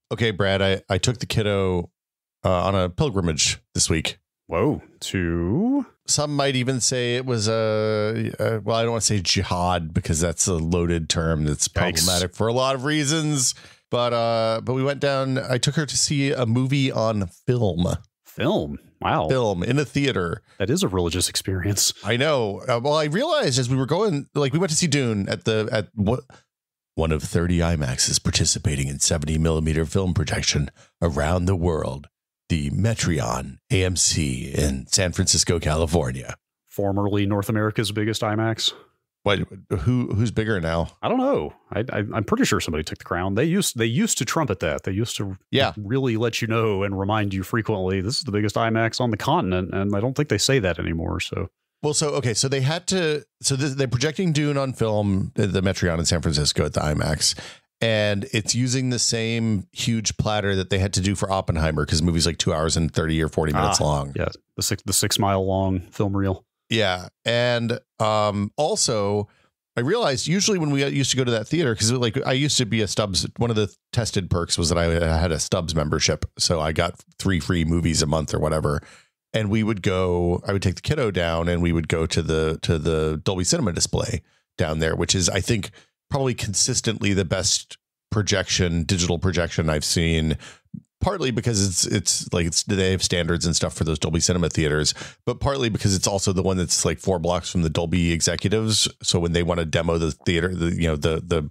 Okay, Brad, I took the kiddo on a pilgrimage this week. Whoa, to? Some might even say it was well, I don't want to say jihad because that's a loaded term that's problematic for a lot of reasons. But we went down. I took her to see a movie on film. Film? Wow. Film in a theater. That is a religious experience. I know. Well, I realized as we were going, like we went to see Dune at one of 30 IMAXs participating in 70 millimeter film projection around the world. The Metreon AMC in San Francisco, California. Formerly North America's biggest IMAX. What? Who's bigger now? I don't know. I'm pretty sure somebody took the crown. They used to trumpet that. They used to really let you know and remind you frequently, this is the biggest IMAX on the continent. And I don't think they say that anymore. So. Well, so they had to. So they're projecting Dune on film, the Metreon in San Francisco at the IMAX. And it's using the same huge platter that they had to do for Oppenheimer because the movie's like 2 hours and 30 or 40 minutes long. Yeah, the 6 mile long film reel. Yeah. And also, I realized usually when we used to go to that theater, because like I used to be a Stubbs, one of the tested perks was that I had a Stubbs membership. So I got 3 free movies a month or whatever. And we would go, I would take the kiddo down and we would go to the Dolby Cinema display down there, which is, I think, probably consistently the best digital projection I've seen, partly because they have standards and stuff for those Dolby Cinema theaters, but partly because it's also the one that's like 4 blocks from the Dolby executives. So when they want to demo the theater, the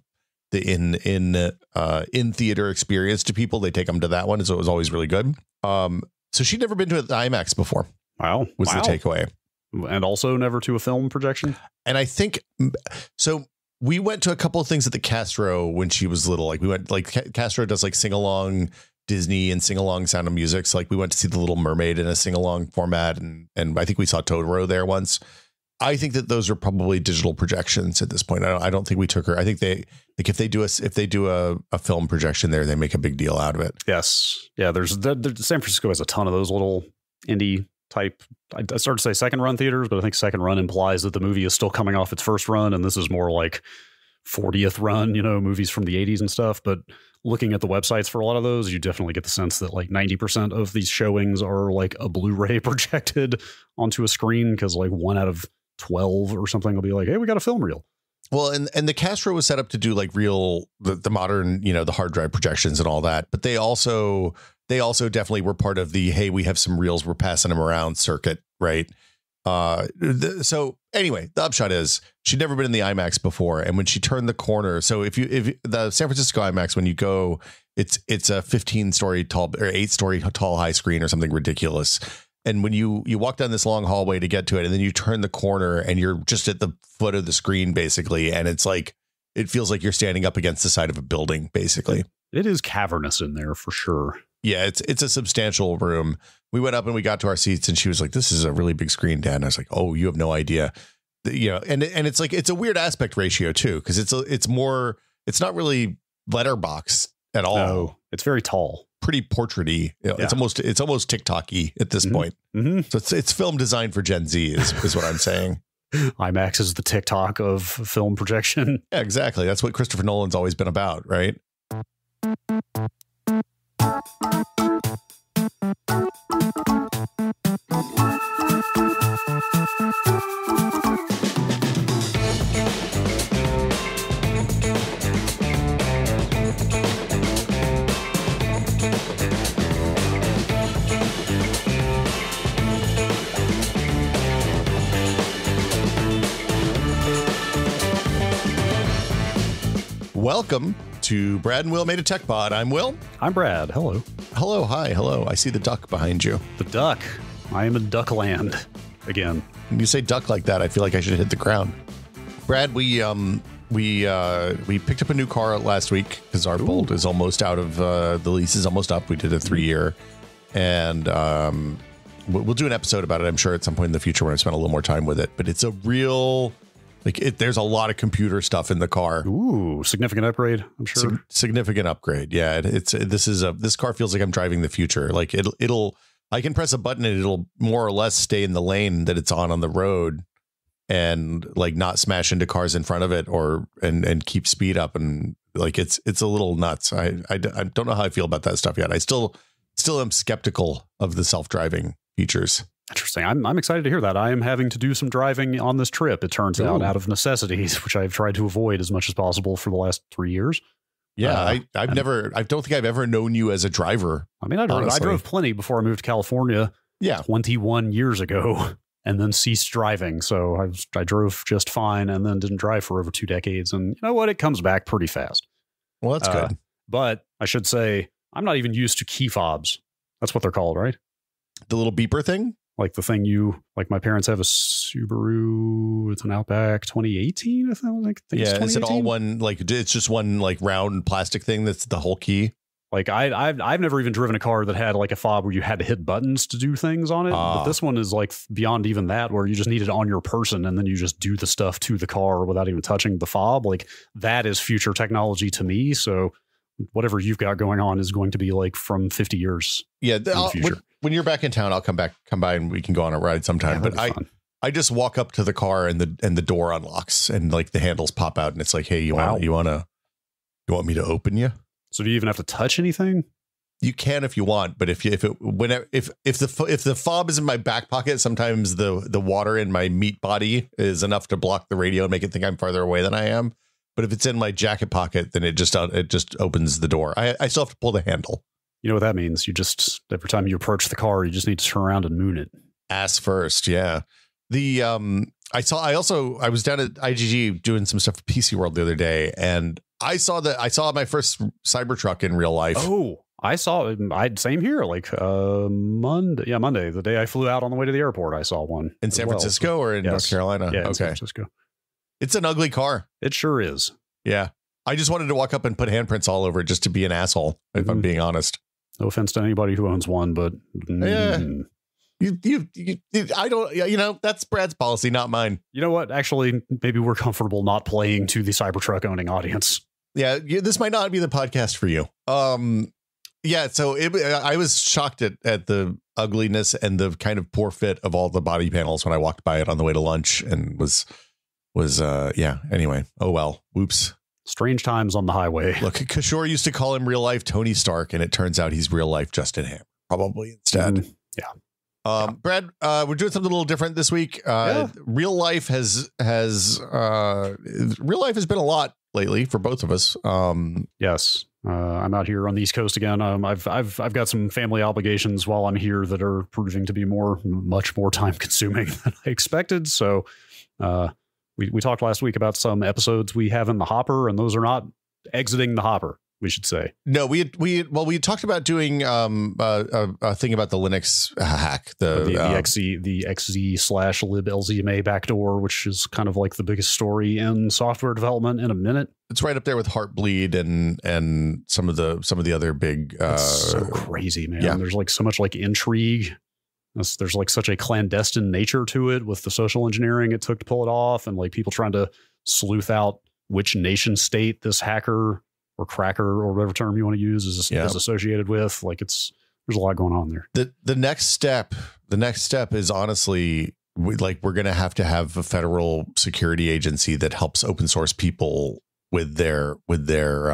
in theater experience to people, they take them to that one. So it was always really good. So she'd never been to the IMAX before. Wow. Was the takeaway. And also never to a film projection. And I think so. We went to a couple of things at the Castro when she was little. Like we went, like Castro does like sing along Disney and sing along Sound of Music. So like we went to see The Little Mermaid in a sing along format. And I think we saw Totoro there once. I think that those are probably digital projections at this point. I don't think we took her. I think they like if they do a film projection there, they make a big deal out of it. Yes. Yeah. San Francisco has a ton of those little indie type. I started to say second run theaters, but I think second run implies that the movie is still coming off its first run. And this is more like 40th run, movies from the 80s and stuff. But looking at the websites for a lot of those, you definitely get the sense that like 90% of these showings are like a Blu-ray projected onto a screen because like 1 out of 12 or something will be like, hey, we got a film reel. Well, and the Castro was set up to do like real the modern, the hard drive projections and all that. But they also definitely were part of the, hey, we have some reels, we're passing them around circuit. Right. So anyway, the upshot is she'd never been in the IMAX before. And when she turned the corner, so if the San Francisco IMAX, when you go, it's a 15-story tall or 8-story tall high screen or something ridiculous. And when you walk down this long hallway to get to it, and then you turn the corner and you're just at the foot of the screen, basically. And it's like, it feels like you're standing up against the side of a building, basically. It is cavernous in there for sure. Yeah, it's a substantial room. We went up and we got to our seats and she was like, this is a really big screen, Dad. And I was like, oh, you have no idea. And it's like, it's a weird aspect ratio too, because it's not really letterbox at all. No, it's very tall. Pretty portraity. It's almost TikTok-y at this point. Mm-hmm. So it's film designed for Gen Z is what I'm saying. IMAX is the TikTok of film projection. Yeah, exactly. That's what Christopher Nolan's always been about, right? Welcome to Brad and Will Made a Tech Pod. I'm Will. I'm Brad. Hello. Hello. Hi. Hello. I see the duck behind you. The duck. I am in Duckland again. When you say duck like that, I feel like I should hit the ground. Brad, we picked up a new car last week because our Bolt is almost out of the lease is almost up. We did a 3-year, and we'll do an episode about it, I'm sure, at some point in the future when I spend a little more time with it. But it's a real there's a lot of computer stuff in the car. Ooh, significant upgrade, I'm sure. Significant upgrade. Yeah, this car feels like I'm driving the future. Like I can press a button and it'll more or less stay in the lane that it's on the road and like not smash into cars in front of it and keep speed up. And Like it's a little nuts. I don't know how I feel about that stuff yet. I still am skeptical of the self-driving features. Interesting. I'm excited to hear that. I am having to do some driving on this trip, it turns out of necessities, which I've tried to avoid as much as possible for the last 3 years. Yeah, I don't think I've ever known you as a driver. I mean, I drove plenty before I moved to California. Yeah, 21 years ago, and then ceased driving. So I drove just fine, and then didn't drive for over 2 decades. And you know what? It comes back pretty fast. Well, that's good. But I should say I'm not even used to key fobs. That's what they're called, right? The little beeper thing. Like the thing like my parents have a Subaru, it's an Outback 2018, I think. Yeah, is it all one, like it's just one like round plastic thing that's the whole key? Like I've never even driven a car that had like a fob where you had to hit buttons to do things on it. But this one is like beyond even that, where you just need it on your person and then you just do the stuff to the car without even touching the fob. Like that is future technology to me. So whatever you've got going on is going to be like from 50 years. Yeah. When you're back in town, I'll come by and we can go on a ride sometime. Yeah, but I just walk up to the car and the door unlocks and like the handles pop out and it's like, hey, you want me to open you? So do you even have to touch anything? You can if you want, but if the fob is in my back pocket, sometimes the water in my meat body is enough to block the radio and make it think I'm farther away than I am. But if it's in my jacket pocket, then it just opens the door. I still have to pull the handle. You know what that means? You just, every time you approach the car, you just need to turn around and moon it. Ass first. Yeah. I was down at IGG doing some stuff for PC World the other day, and I saw my first Cybertruck in real life. Oh, same here. Like Monday, the day I flew out on the way to the airport, I saw one in San Francisco or in North Carolina. Yeah, in San Francisco. It's an ugly car. It sure is. Yeah, I just wanted to walk up and put handprints all over it just to be an asshole. If I'm being honest. No offense to anybody who owns one, but yeah. I don't, that's Brad's policy, not mine. You know what? Actually, maybe we're comfortable not playing to the Cybertruck owning audience. Yeah. This might not be the podcast for you. Yeah. So I was shocked at the ugliness and the kind of poor fit of all the body panels when I walked by it on the way to lunch and was anyway. Oh, well, whoops. Strange times on the highway. Look, Kishore used to call him real life Tony Stark, and it turns out he's real life Justin Hammer, probably instead. Yeah. Brad, we're doing something a little different this week. Real life has been a lot lately for both of us. Yes. I'm out here on the East Coast again. I've got some family obligations while I'm here that are proving to be much more time consuming than I expected. So, we talked last week about some episodes we have in the hopper, and those are not exiting the hopper, we should say. No, we talked about doing a thing about the Linux hack, the XZ/liblzma backdoor, which is kind of like the biggest story in software development in a minute. It's right up there with Heartbleed and some of the other big. It's so crazy, man. Yeah. There's like so much like intrigue. There's like such a clandestine nature to it with the social engineering it took to pull it off, and like people trying to sleuth out which nation state this hacker or cracker or whatever term you want to use is associated with. Like there's a lot going on there. The next step is honestly we're going to have a federal security agency that helps open source people with this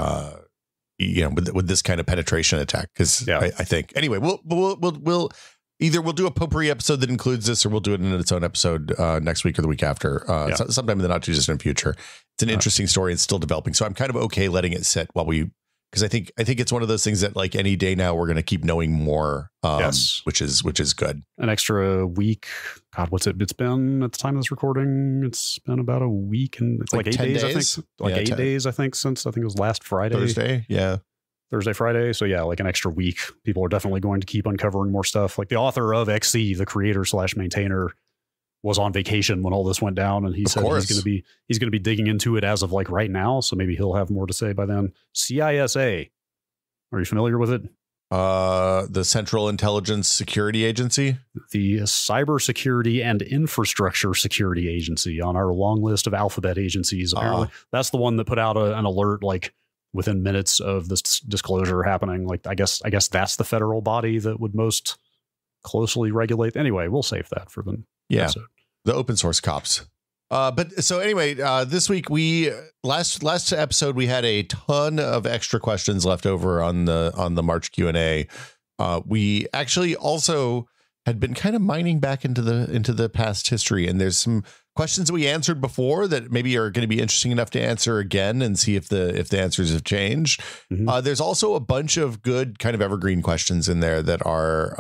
kind of penetration attack. Cause I think anyway, we'll either we'll do a potpourri episode that includes this, or we'll do it in its own episode next week or the week after, sometime in the not too distant future. It's an interesting story and still developing. So I'm kind of okay letting it sit because I think it's one of those things that like any day now we're going to keep knowing more, which is good. An extra week. God, what's it? It's been at the time of this recording. It's been about a week and it's like 8 days. I think like 8 days. I think since it was last Friday, Thursday. Yeah. Thursday, Friday. So yeah, like an extra week. People are definitely going to keep uncovering more stuff. Like the author of XC, the creator/maintainer, was on vacation when all this went down, and he said he's going to be digging into it as of like right now. So maybe he'll have more to say by then. CISA, are you familiar with it? The Central Intelligence Security Agency, the Cybersecurity and Infrastructure Security Agency on our long list of alphabet agencies. Apparently, that's the one that put out an alert like within minutes of this disclosure happening. Like, I guess that's the federal body that would most closely regulate. Anyway, we'll save that for the episode. The open source cops. But so anyway, this week last episode we had a ton of extra questions left over on the March Q&A. We actually also had been kind of mining back into the past history, and there's some questions that we answered before that maybe are going to be interesting enough to answer again and see if the answers have changed. Mm-hmm. There's also a bunch of good kind of evergreen questions in there that are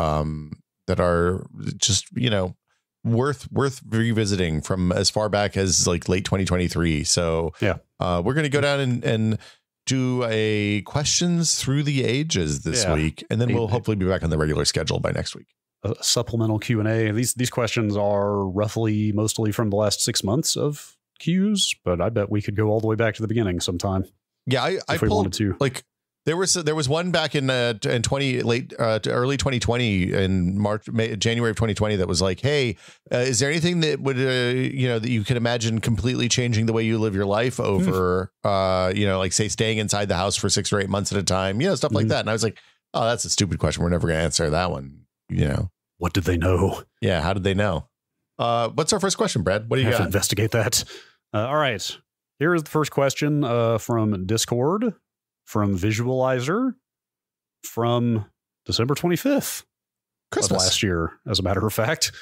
just, worth revisiting from as far back as like late 2023. So yeah, we're going to go down and do a questions through the ages this week, and then we'll hopefully be back on the regular schedule by next week. A supplemental Q&A. These questions are roughly mostly from the last 6 months of Qs, but I bet we could go all the way back to the beginning sometime. Yeah, I pulled to. Like there was one back in early 2020 in January of 2020 that was like, hey, is there anything that would that you could imagine completely changing the way you live your life over like say staying inside the house for 6 or 8 months at a time, stuff like that. And I was like, oh, that's a stupid question. We're never going to answer that one. What did they know? Yeah, how did they know? What's our first question, Brad? What do you got? To investigate that. All right. Here is the first question from Discord, from Visualizer, from December 25th of last year, as a matter of fact.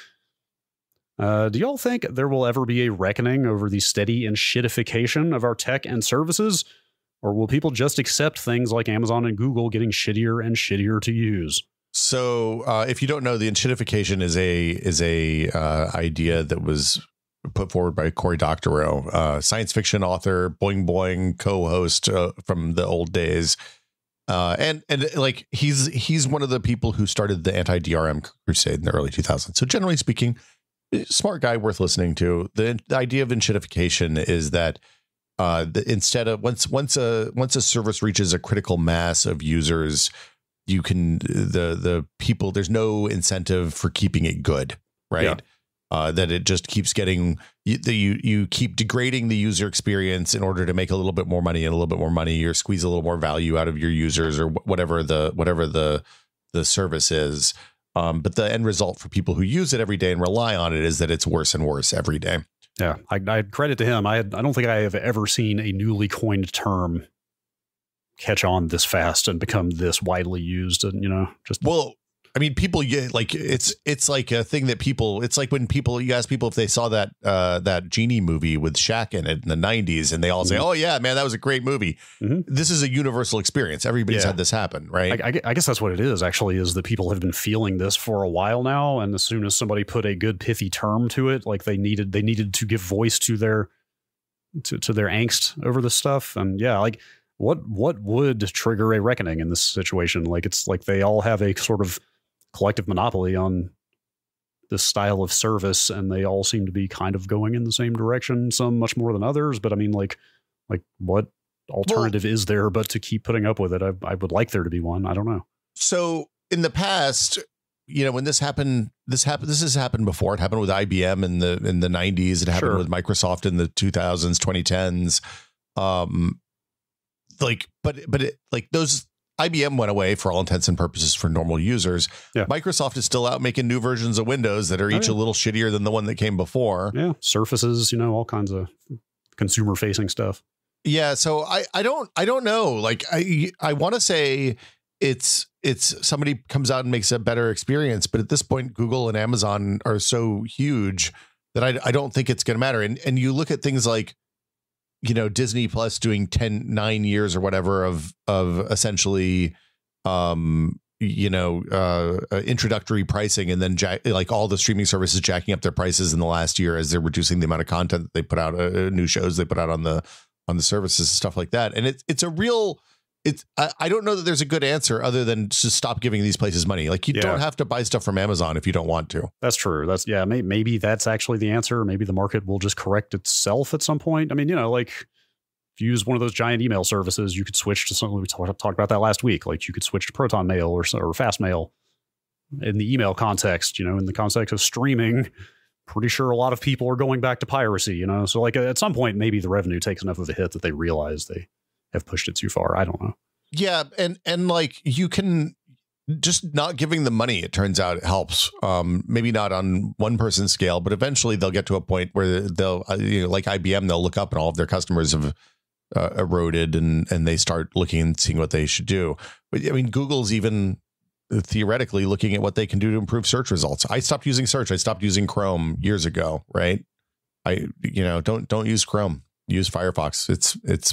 Do y'all think there will ever be a reckoning over the steady and shitification of our tech and services? Or will people just accept things like Amazon and Google getting shittier and shittier to use? So if you don't know, the enshittification is a idea that was put forward by Cory Doctorow, science fiction author, Boing Boing co-host from the old days. And like he's one of the people who started the anti-DRM crusade in the early 2000s. So generally speaking, smart guy worth listening to. The idea of enshittification is that instead of once a service reaches a critical mass of users, you can the people, there's no incentive for keeping it good, right? Yeah. That it just keeps getting you keep degrading the user experience in order to make a little bit more money and a little bit more money, or squeeze a little more value out of your users, or whatever the service is. But the end result for people who use it every day and rely on it is that it's worse and worse every day. Yeah, I credit to him. I don't think I have ever seen a newly coined term catch on this fast and become this widely used, and I mean, people like it's like a thing that people, it's like when you ask people if they saw that Genie movie with Shaq in it in the 90s, and they all say, oh yeah, man, that was a great movie. Mm-hmm. This is a universal experience. Everybody's had this happen, right? I guess that's what it is actually, is that people have been feeling this for a while now. And as soon as somebody put a good pithy term to it, like they needed to give voice to their angst over this stuff. And yeah, like what would trigger a reckoning in this situation? Like, it's like they all have a sort of collective monopoly on this style of service, and they all seem to be kind of going in the same direction, some much more than others. But I mean, like what alternative is there but to keep putting up with it? I would like there to be one. I don't know. So in the past, when this has happened before. It happened with IBM in the 90s. It happened with Microsoft in the 2000s, 2010s. Those IBM went away for all intents and purposes for normal users. Yeah. Microsoft is still out making new versions of Windows that are each a little shittier than the one that came before. Yeah, Surfaces, all kinds of consumer facing stuff. Yeah, so I don't know. Like I want to say it's somebody comes out and makes a better experience, but at this point, Google and Amazon are so huge that I don't think it's going to matter. And you look at things like, Disney Plus doing 9 years or whatever of essentially, introductory pricing, and then like all the streaming services jacking up their prices in the last year as they're reducing the amount of content that they put out, new shows they put out on the services, stuff like that. And I don't know that there's a good answer other than to stop giving these places money. Like you don't have to buy stuff from Amazon if you don't want to. That's true. Maybe that's actually the answer. Maybe the market will just correct itself at some point. I mean, like if you use one of those giant email services, you could switch to something. We talked about that last week. Like you could switch to Proton Mail or Fast Mail in the email context, in the context of streaming. Pretty sure a lot of people are going back to piracy, so like at some point, maybe the revenue takes enough of a hit that they realize they have pushed it too far. I don't know. Yeah. And like you can, just not giving them money, it turns out it helps. Maybe not on one person's scale, but eventually they'll get to a point where they'll, like IBM, they'll look up and all of their customers have eroded and they start looking and seeing what they should do. But I mean, Google's even theoretically looking at what they can do to improve search results. I stopped using search. I stopped using Chrome years ago, right? Don't use Chrome. Use Firefox. It's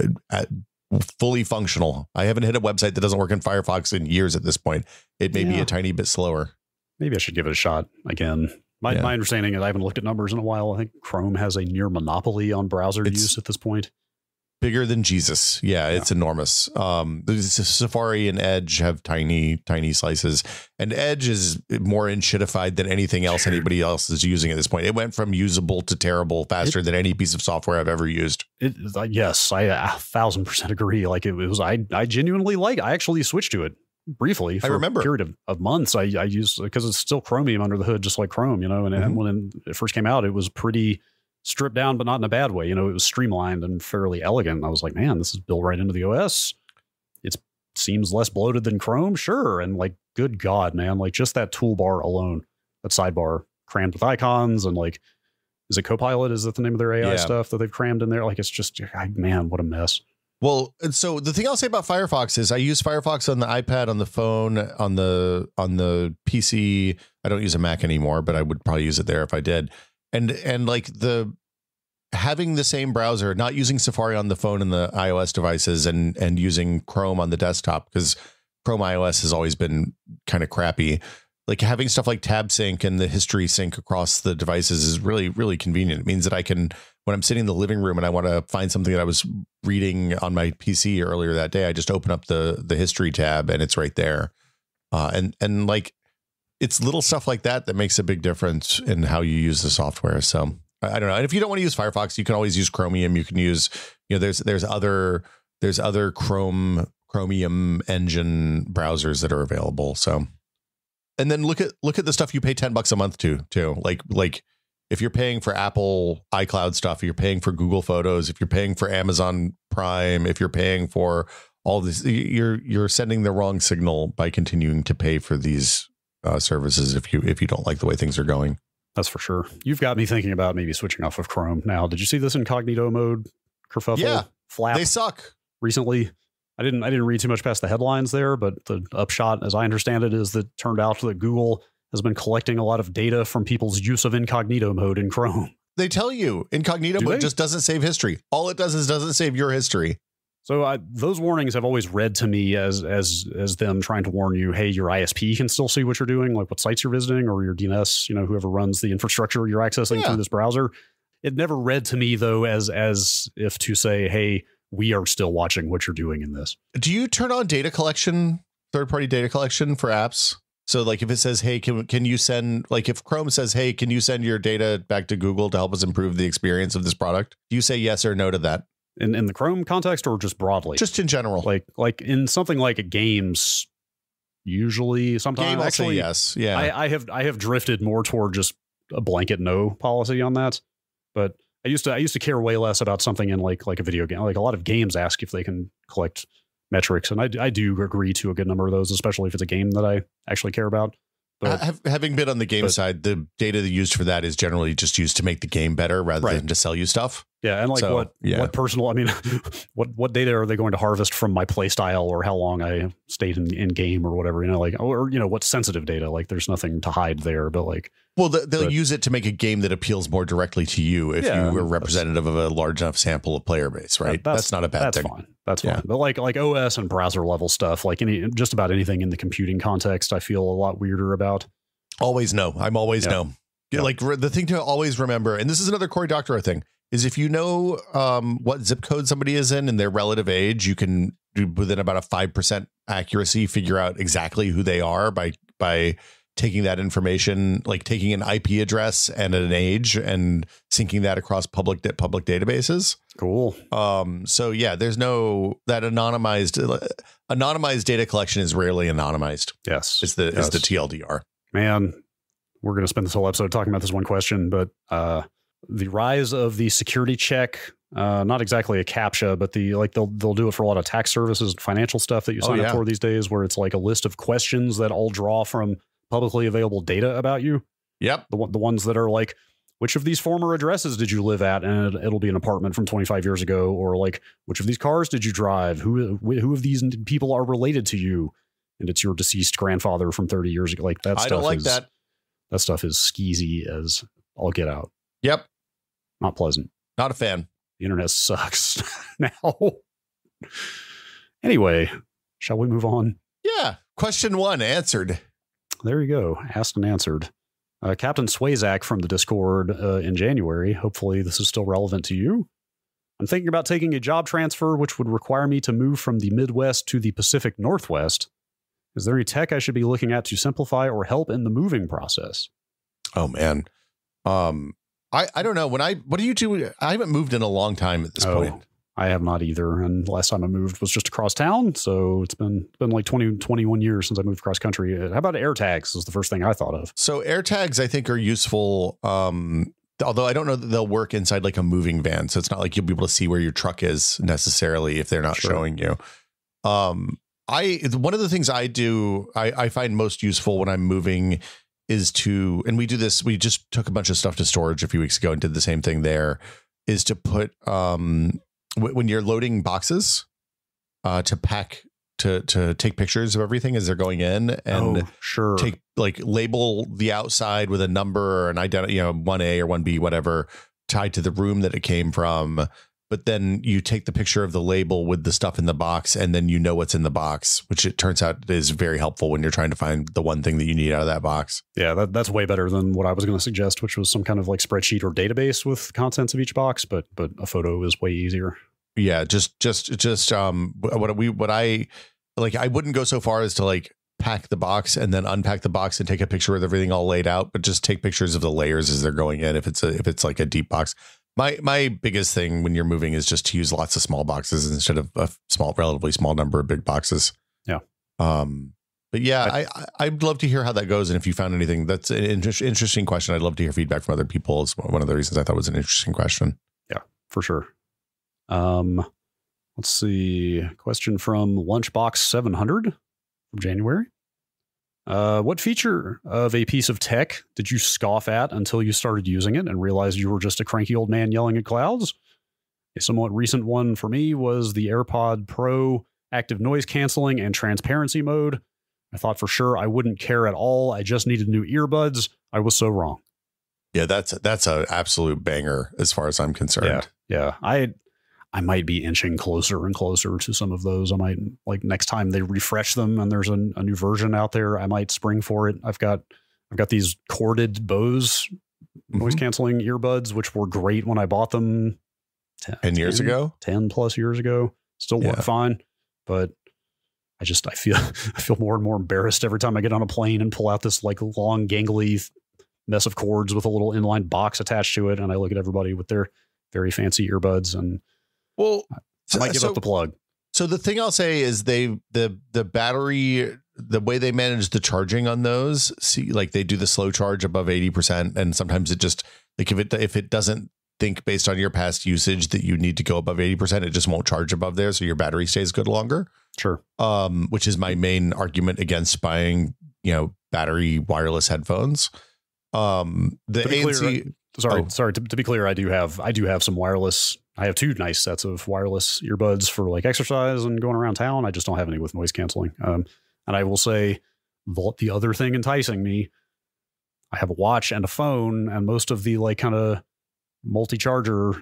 fully functional. I haven't hit a website that doesn't work in Firefox in years at this point. It may be a tiny bit slower. Maybe I should give it a shot again. My understanding is, I haven't looked at numbers in a while, I think Chrome has a near monopoly on browser use at this point. Bigger than Jesus. Yeah, it's enormous. Safari and Edge have tiny slices, and Edge is more enshittified than anything else anybody else is using at this point. It went from usable to terrible faster than any piece of software I've ever used. Yes, I 1,000% agree. Like it was, I genuinely I actually switched to it briefly for a period of months. I used, because it's still Chromium under the hood, just like Chrome, and when it first came out, it was pretty stripped down, but not in a bad way. It was streamlined and fairly elegant. And I was like, man, this is built right into the OS. It seems less bloated than Chrome. Sure. And like, good God, man, like just that toolbar alone, that sidebar crammed with icons and like, is it Copilot? Is that the name of their AI stuff that they've crammed in there? Like, it's just, man, what a mess. Well, and so the thing I'll say about Firefox is I use Firefox on the iPad, on the phone, on the PC. I don't use a Mac anymore, but I would probably use it there if I did. And like having the same browser, not using Safari on the phone and the iOS devices and using Chrome on the desktop, because Chrome iOS has always been kind of crappy. Like having stuff like Tab Sync and the history sync across the devices is really, really convenient. It means that I can, when I'm sitting in the living room and I want to find something that I was reading on my PC earlier that day, I just open up the history tab and it's right there. And like, it's little stuff like that makes a big difference in how you use the software. So I don't know. And if you don't want to use Firefox, you can always use Chromium. You can use, there's other Chromium engine browsers that are available. So, and then look at the stuff you pay $10 a month to too. Like if you're paying for Apple iCloud stuff, if you're paying for Google Photos, if you're paying for Amazon Prime, if you're paying for all this, you're sending the wrong signal by continuing to pay for these services if you don't like the way things are going. That's for sure. You've got me thinking about maybe switching off of Chrome now. Did you see this incognito mode kerfuffle? Yeah, flap. They suck. Recently, I didn't read too much past the headlines there, but the upshot, as I understand it, is that it turned out that Google has been collecting a lot of data from people's use of incognito mode in Chrome. They tell you incognito mode just doesn't save history. All it does is doesn't save your history. So those warnings have always read to me as them trying to warn you, hey, your ISP can still see what you're doing, like what sites you're visiting, or your DNS, whoever runs the infrastructure you're accessing through this browser. It never read to me, though, as if to say, hey, we are still watching what you're doing in this. Do you turn on data collection, third-party data collection for apps? So like if it says, hey, can you send, like if Chrome says, hey, can you send your data back to Google to help us improve the experience of this product? Do you say yes or no to that? In the Chrome context or just broadly? Just in general. Like in something like games, usually sometimes actually yes. Yeah. I have drifted more toward just a blanket no policy on that. But I used to care way less about something in like a video game. Like a lot of games ask if they can collect metrics, and I do agree to a good number of those, especially if it's a game that I actually care about. But, having been on the game side, the data used for that is generally just used to make the game better rather than to sell you stuff. Yeah, and like what personal, I mean, what data are they going to harvest from my play style or how long I stayed in game or whatever, or what sensitive data? Like there's nothing to hide there, but like, well, they'll use it to make a game that appeals more directly to you if you are representative of a large enough sample of player base, right? That's not a bad thing. That's fine. But like OS and browser level stuff, like just about anything in the computing context, I feel a lot weirder about. Always no. I'm always no. Yeah. Like the thing to always remember, and this is another Cory Doctorow thing, is if you know what zip code somebody is in and their relative age, you can within about a 5% accuracy figure out exactly who they are by taking that information, like taking an IP address and an age and syncing that across public databases. Cool. So yeah, there's no that anonymized data collection is rarely anonymized. Yes, is the TLDR. Man, we're going to spend this whole episode talking about this one question, but the rise of the security check Not exactly a CAPTCHA, but they'll do it for a lot of tax services and financial stuff that you sign up for these days, where it's like a list of questions that all draw from publicly available data about you. Yep. The ones that are like, which of these former addresses did you live at? And it'll be an apartment from 25 years ago. Or like, which of these cars did you drive? Who of these people are related to you? And it's your deceased grandfather from 30 years ago. Like that stuff. I don't like that. That stuff is skeezy as all get out. Yep. Not pleasant. Not a fan. The internet sucks now. Anyway, shall we move on? Yeah. Question 1 answered. There you go. Asked and answered. Captain Swayzak from the Discord in January. Hopefully this is still relevant to you. I'm thinking about taking a job transfer, which would require me to move from the Midwest to the Pacific Northwest. Is there any tech I should be looking at to simplify or help in the moving process? Oh, man. I don't know. What do you do? I haven't moved in a long time at this point. I have not either. And last time I moved was just across town. So it's been like 21 years since I moved across country. How about AirTags is the first thing I thought of. So AirTags, I think, are useful. Although I don't know that they'll work inside like a moving van. So it's not like you'll be able to see where your truck is necessarily if they're not showing you. One of the things I do, I find most useful when I'm moving is to, and we do this, we just took a bunch of stuff to storage a few weeks ago and did the same thing there, is to put, when you're loading boxes, to pack, to take pictures of everything as they're going in and take label the outside with a number or an identity, 1A or 1B, whatever, tied to the room that it came from. But then you take the picture of the label with the stuff in the box and then you know what's in the box, which it turns out is very helpful when you're trying to find the one thing that you need out of that box. Yeah, that's way better than what I was going to suggest, which was some kind of like spreadsheet or database with contents of each box. But a photo is way easier. Yeah, I wouldn't go so far as to like pack the box and then unpack the box and take a picture with everything all laid out, but just take pictures of the layers as they're going in. If it's like a deep box. My biggest thing when you're moving is just to use lots of small boxes instead of a relatively small number of big boxes. Yeah. But yeah, I'd love to hear how that goes. And if you found anything, that's an interesting question. I'd love to hear feedback from other people. It's one of the reasons I thought it was an interesting question. Yeah, for sure. Let's see. Question from Lunchbox 700 from January. What feature of a piece of tech did you scoff at until you started using it and realized you were just a cranky old man yelling at clouds? A somewhat recent one for me was the AirPod Pro active noise canceling and transparency mode. I thought for sure I wouldn't care at all. I just needed new earbuds. I was so wrong. Yeah, that's an absolute banger as far as I'm concerned. Yeah. I might be inching closer and closer to some of those. I might, like, next time they refresh them and there's a new version out there, I might spring for it. I've got these corded Bose noise canceling earbuds, which were great when I bought them 10 years ago, 10 plus years ago. Still work fine, but I feel more and more embarrassed every time I get on a plane and pull out this like long gangly mess of cords with a little inline box attached to it, and I look at everybody with their very fancy earbuds and. Well, I might give up the plug. So the thing I'll say is the battery, the way they manage the charging on those, like they do the slow charge above 80%. And sometimes it just like if it doesn't think based on your past usage that you need to go above 80%, it just won't charge above there. So your battery stays good longer. Sure. Which is my main argument against buying, battery wireless headphones. The ANC. Sorry. To be clear, I do have some wireless. I have 2 nice sets of wireless earbuds for like exercise and going around town. I just don't have any with noise canceling. And I will say the other thing enticing me, I have a watch and a phone, and most of the like kind of multi-charger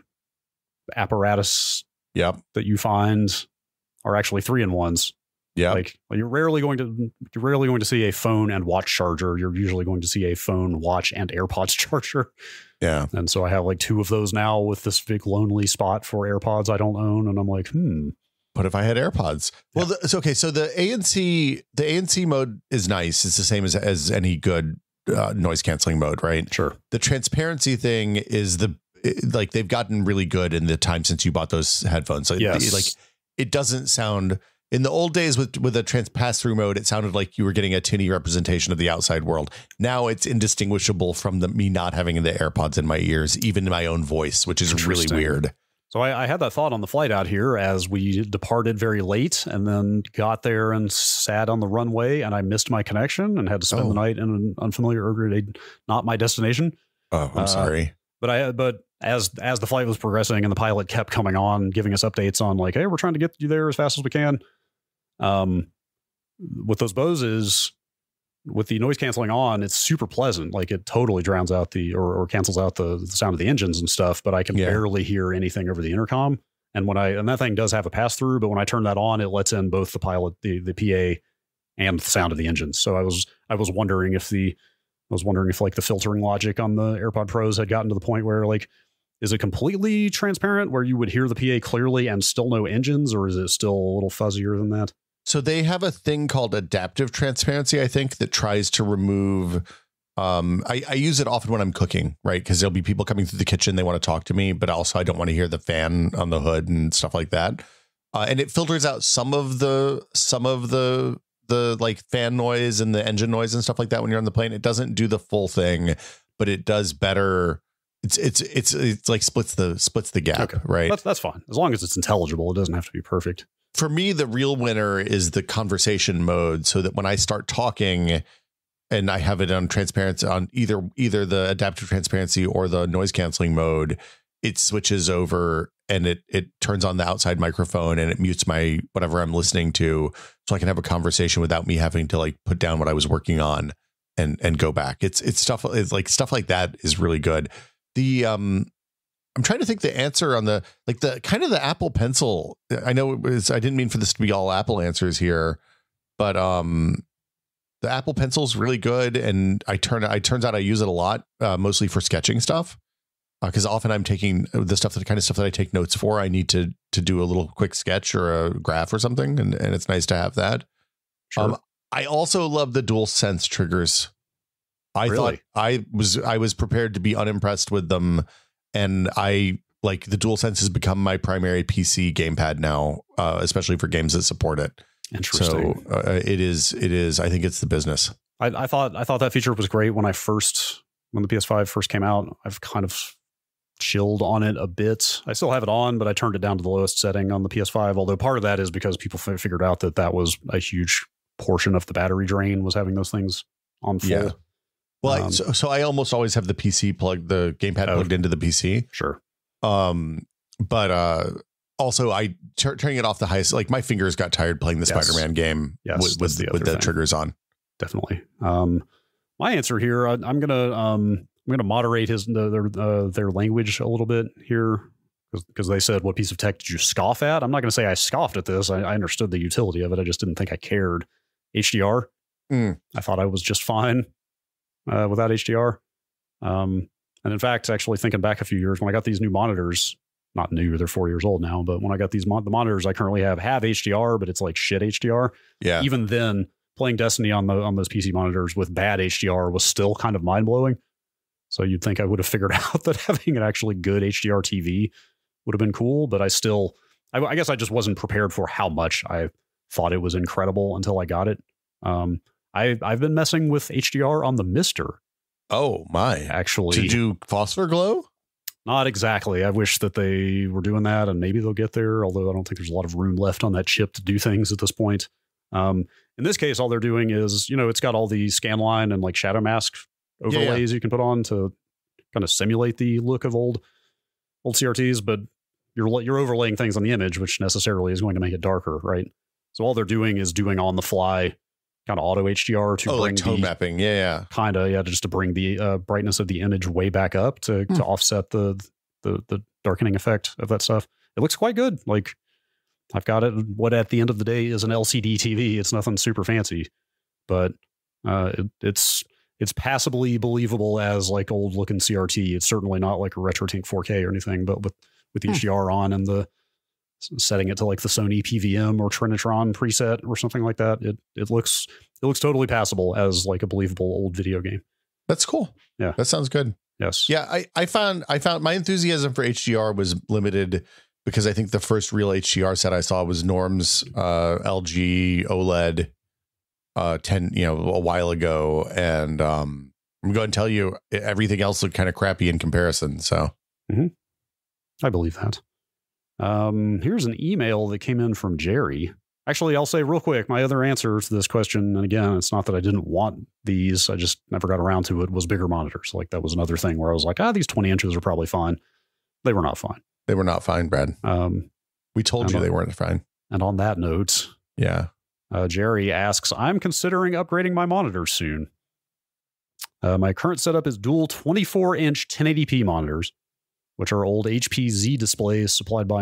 apparatus that you find are actually 3-in-1s. Yeah. Like you're rarely going to see a phone and watch charger. You're usually going to see a phone, watch, and AirPods charger. Yeah. And so I have like 2 of those now with this big lonely spot for AirPods I don't own. And I'm like, What if I had AirPods? Well, it's okay. So the ANC mode is nice. It's the same as any good noise canceling mode, right? Sure. The transparency thing is they've gotten really good in the time since you bought those headphones. So it doesn't sound. In the old days with a pass-through mode, it sounded like you were getting a tinny representation of the outside world. Now it's indistinguishable from me not having the AirPods in my ears, even in my own voice, which is really weird. So I had that thought on the flight out here as we departed very late and then got there and sat on the runway, and I missed my connection and had to spend the night in an unfamiliar area, not my destination. Oh, I'm sorry. But as the flight was progressing and the pilot kept coming on, giving us updates on like, hey, we're trying to get you there as fast as we can. With those Boses, with the noise canceling on, it's super pleasant. Like it totally drowns out or cancels out the sound of the engines and stuff, but I can barely hear anything over the intercom. And that thing does have a pass through, but when I turn that on, it lets in both the pilot, the PA, and the sound of the engines. So I was wondering if like the filtering logic on the AirPod Pros had gotten to the point where like, is it completely transparent where you would hear the PA clearly and still no engines, or is it still a little fuzzier than that? So they have a thing called adaptive transparency, I think, that tries to remove. I use it often when I'm cooking, right? Because there'll be people coming through the kitchen. They want to talk to me, but also I don't want to hear the fan on the hood and stuff like that. And it filters out some of the like fan noise and the engine noise and stuff like that when you're on the plane. It doesn't do the full thing, but it does better. It's like splits the gap, right? That's fine. As long as it's intelligible, it doesn't have to be perfect. For me, the real winner is the conversation mode, so that when I start talking and I have it on transparency on either the adaptive transparency or the noise canceling mode, it switches over and it turns on the outside microphone and it mutes my whatever I'm listening to, so I can have a conversation without me having to like put down what I was working on and go back. It's stuff like that is really good. I'm trying to think the answer on the kind of the Apple Pencil. I know I didn't mean for this to be all Apple answers here, but the Apple Pencil is really good. And it turns out I use it a lot, mostly for sketching stuff. Because often I'm taking the kind of stuff that I take notes for. I need to do a little quick sketch or a graph or something. And it's nice to have that. Sure. I also love the DualSense triggers. I thought I was prepared to be unimpressed with them. And I like the DualSense has become my primary PC gamepad now, especially for games that support it. Interesting. So it is. I think it's the business. I thought that feature was great when the PS5 first came out. I've kind of chilled on it a bit. I still have it on, but I turned it down to the lowest setting on the PS5. Although part of that is because people figured out that was a huge portion of the battery drain was having those things on full. Yeah. Well, so I almost always have the gamepad plugged into the PC. Sure. But also turning it off the highest, like my fingers got tired playing the Spider-Man game with the triggers on. Definitely. My answer here, I'm gonna moderate their language a little bit here because they said, what piece of tech did you scoff at? I'm not going to say I scoffed at this. I understood the utility of it. I just didn't think I cared. HDR. I thought I was just fine without HDR. And in fact, actually thinking back a few years when I got these new monitors, not new, they're 4 years old now, but when I got the monitors I currently have HDR, but it's like shit HDR. Yeah. Even then, playing Destiny on those PC monitors with bad HDR was still kind of mind blowing. So you'd think I would have figured out that having an actually good HDR TV would have been cool, but I guess I just wasn't prepared for how much I thought it was incredible until I got it. I've been messing with HDR on the Mister. Oh my! Actually, to do phosphor glow? Not exactly. I wish that they were doing that, and maybe they'll get there. Although I don't think there's a lot of room left on that chip to do things at this point. In this case, all they're doing is, it's got all the scanline and like shadow mask overlays you can put on to kind of simulate the look of old CRTs, but you're overlaying things on the image, which necessarily is going to make it darker, right? So all they're doing is doing on the fly kind of auto HDR to bring like tone mapping, just to bring the brightness of the image way back up to offset the darkening effect of that stuff. It looks quite good. Like I've got it. What at the end of the day is an LCD TV. It's nothing super fancy, but it's passably believable as like old looking CRT. It's certainly not like a RetroTink 4K or anything, but with the HDR on and the setting it to like the Sony PVM or Trinitron preset or something like that, it looks totally passable as like a believable old video game. That's cool. Yeah, that sounds good. Yes. Yeah, I found my enthusiasm for HDR was limited because I think the first real HDR set I saw was Norm's LG OLED 10 a while ago, and I'm going to tell you everything else looked kind of crappy in comparison. So I believe that. Here's an email that came in from Jerry. Actually, I'll say real quick, my other answer to this question, and again, it's not that I didn't want these, I just never got around to it, was bigger monitors. Like that was another thing where I was like, these 20 inches are probably fine. They were not fine. They were not fine, Brad. We told you they weren't fine. And on that note, yeah, Jerry asks, I'm considering upgrading my monitors soon. My current setup is dual 24-inch 1080p monitors, which are old HP Z displays supplied by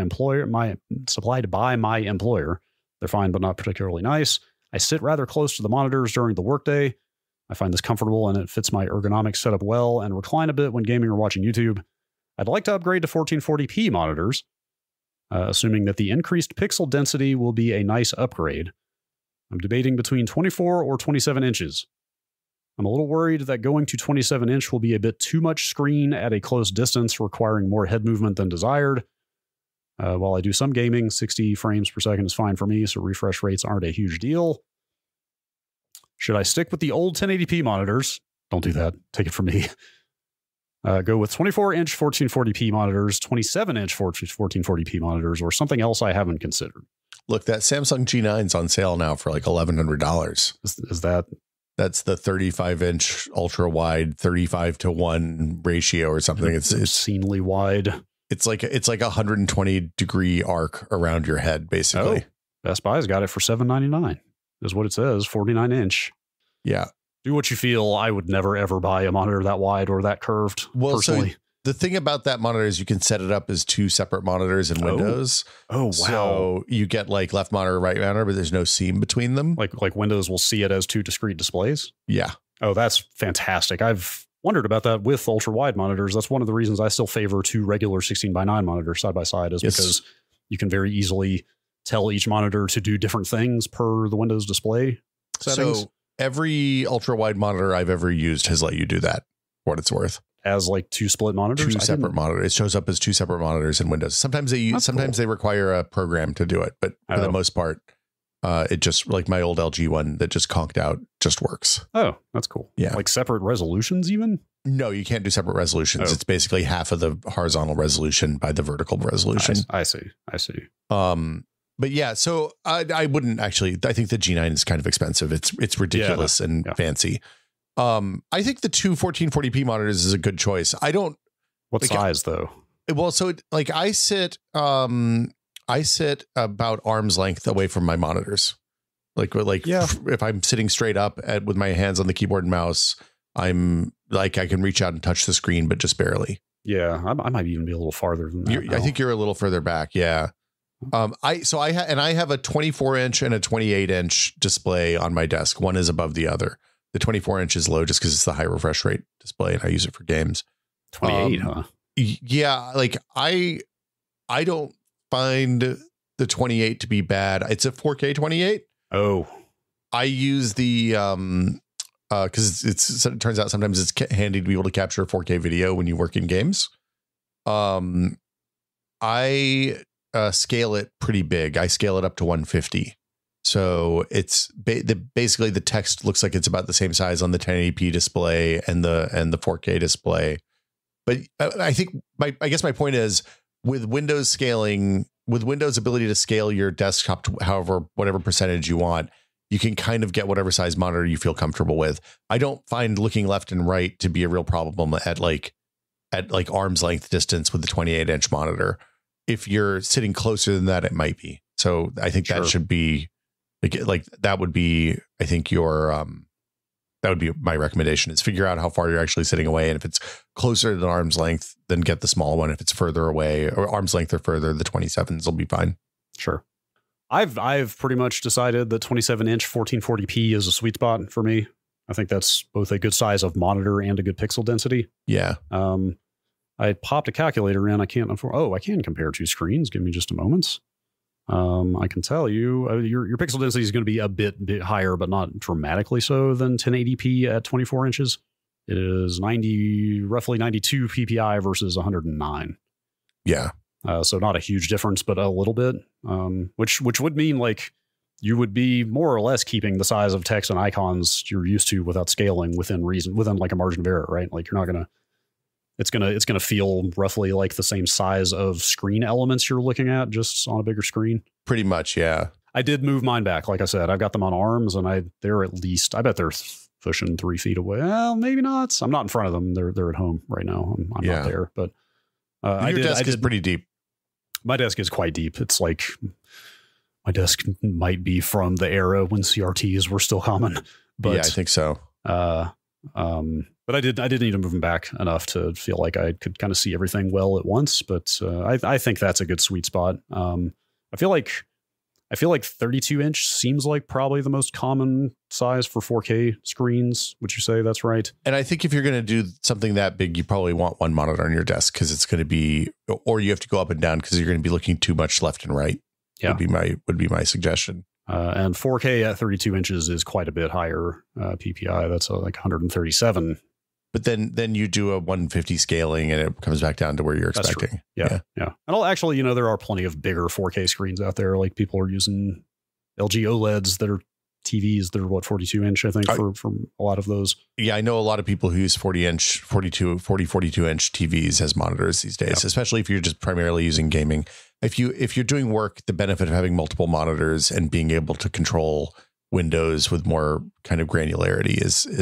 my employer. They're fine, but not particularly nice. I sit rather close to the monitors during the workday. I find this comfortable and it fits my ergonomic setup well, and recline a bit when gaming or watching YouTube. I'd like to upgrade to 1440p monitors, assuming that the increased pixel density will be a nice upgrade. I'm debating between 24 or 27 inches. I'm a little worried that going to 27-inch will be a bit too much screen at a close distance, requiring more head movement than desired. While I do some gaming, 60 frames per second is fine for me, so refresh rates aren't a huge deal. Should I stick with the old 1080p monitors? Don't do that. Take it from me. Go with 24-inch 1440p monitors, 27-inch 1440p monitors, or something else I haven't considered. Look, that Samsung G9's on sale now for like $1,100. Is that... That's the 35-inch ultra wide 35:1 ratio or something. It's obscenely wide. It's like a 120-degree arc around your head, basically. Oh, Best Buy's got it for $799. Is what it says. 49-inch. Yeah. Do what you feel. I would never ever buy a monitor that wide or that curved. Well, personally. So the thing about that monitor is you can set it up as two separate monitors in Windows. Oh, wow. So you get like left monitor, right monitor, but there's no seam between them. Like Windows will see it as two discrete displays? Yeah. Oh, that's fantastic. I've wondered about that with ultra wide monitors. That's one of the reasons I still favor two regular 16:9 monitors side by side, is because you can very easily tell each monitor to do different things per the Windows display settings. So every ultra wide monitor I've ever used has let you do that, for what it's worth. As like two split monitors? Two separate monitors. It shows up as two separate monitors in Windows. Sometimes they require a program to do it, but for the most part, it just, like my old LG one that just conked out, just works. Oh, that's cool. Yeah. Like separate resolutions even? No, you can't do separate resolutions. It's basically half of the horizontal resolution by the vertical resolution. I see. But yeah, so I wouldn't actually, I think the G9 is kind of expensive. It's ridiculous and fancy. I think the two 1440p monitors is a good choice. I don't. What size though? Well, so like I sit about arm's length away from my monitors. If I'm sitting straight up with my hands on the keyboard and mouse, I'm like, I can reach out and touch the screen, but just barely. Yeah. I might even be a little farther than that. I think you're a little further back. Yeah. I have a 24-inch and a 28-inch display on my desk. One is above the other. The 24-inch is low just because it's the high refresh rate display, and I use it for games. 28, huh? Yeah, like I don't find the 28 to be bad. It's a 4K 28. Oh, I use the because it turns out sometimes it's handy to be able to capture 4K video when you work in games. I scale it pretty big. I scale it up to 150. So it's basically the text looks like it's about the same size on the 1080p display and the 4K display. But I think I guess my point is, with Windows scaling, with Windows ability to scale your desktop to whatever percentage you want, you can kind of get whatever size monitor you feel comfortable with. I don't find looking left and right to be a real problem at arm's length distance with the 28-inch monitor. If you're sitting closer than that, it might be. So I think that should be like that would be, I think that would be my recommendation, is figure out how far you're actually sitting away. And if it's closer than arm's length, then get the small one. If it's further away or arm's length or further, the 27s will be fine. Sure. I've pretty much decided that 27-inch 1440p is a sweet spot for me. I think that's both a good size of monitor and a good pixel density. Yeah. I popped a calculator in. I can compare two screens. Give me just a moment. I can tell you your pixel density is going to be a bit higher, but not dramatically so than 1080p at 24 inches. It is roughly 92 ppi versus 109. Yeah. So not a huge difference, but a little bit, which would mean like you would be more or less keeping the size of text and icons you're used to without scaling within reason, within like a margin of error, right? Like you're not going to it's gonna feel roughly like the same size of screen elements you're looking at, just on a bigger screen. Pretty much, yeah. I did move mine back. Like I said, I've got them on arms, and they're at least, I bet they're pushing 3 feet away. Well, maybe not. I'm not in front of them. They're at home right now. I'm not there, but your desk is pretty deep. My desk is quite deep. It's like my desk might be from the era when CRTs were still common. But yeah, I think so. But I did need to move them back enough to feel like I could kind of see everything well at once. But I think that's a good sweet spot. I feel like 32-inch seems like probably the most common size for 4K screens. Would you say that's right? And I think if you're going to do something that big, you probably want one monitor on your desk because it's going to be, or you have to go up and down because you're going to be looking too much left and right. Yeah, would be my suggestion. And 4K at 32 inches is quite a bit higher PPI. That's like 137. But then you do a 150 scaling and it comes back down to where you're expecting. Yeah. And actually, there are plenty of bigger 4K screens out there. Like people are using LG OLEDs that are TVs that are 42 inch, I think, for a lot of those. Yeah, I know a lot of people who use 42 inch TVs as monitors these days, especially if you're just primarily using gaming. If you're doing work, the benefit of having multiple monitors and being able to control windows with more kind of granularity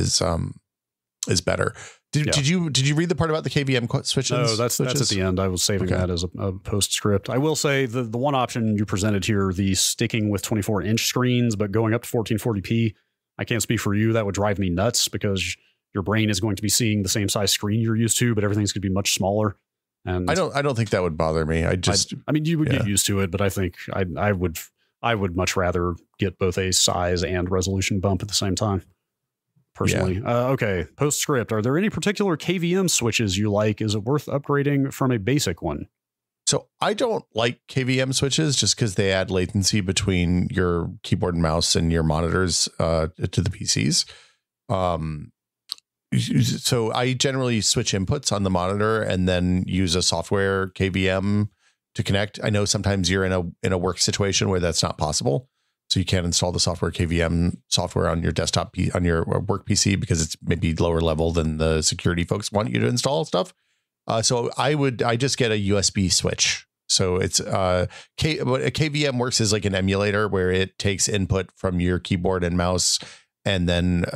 is better. Did you read the part about the KVM switches? No, that's at the end. I was saving that as a postscript. I will say the one option you presented here, the sticking with 24-inch screens but going up to 1440p, I can't speak for you. That would drive me nuts because your brain is going to be seeing the same size screen you're used to, but everything's going to be much smaller. And I don't think that would bother me. I mean, you would get used to it, but I think I would much rather get both a size and resolution bump at the same time. Personally. Okay. Postscript. Are there any particular KVM switches you like? Is it worth upgrading from a basic one? So I don't like KVM switches just because they add latency between your keyboard and mouse and your monitors to the PCs. So I generally switch inputs on the monitor and then use a software KVM to connect. I know sometimes you're in a work situation where that's not possible. So you can't install the software KVM software on your desktop, on your work PC, because it's maybe lower level than the security folks want you to install stuff. So I just get a USB switch. So it's what a KVM works is like an emulator where it takes input from your keyboard and mouse and then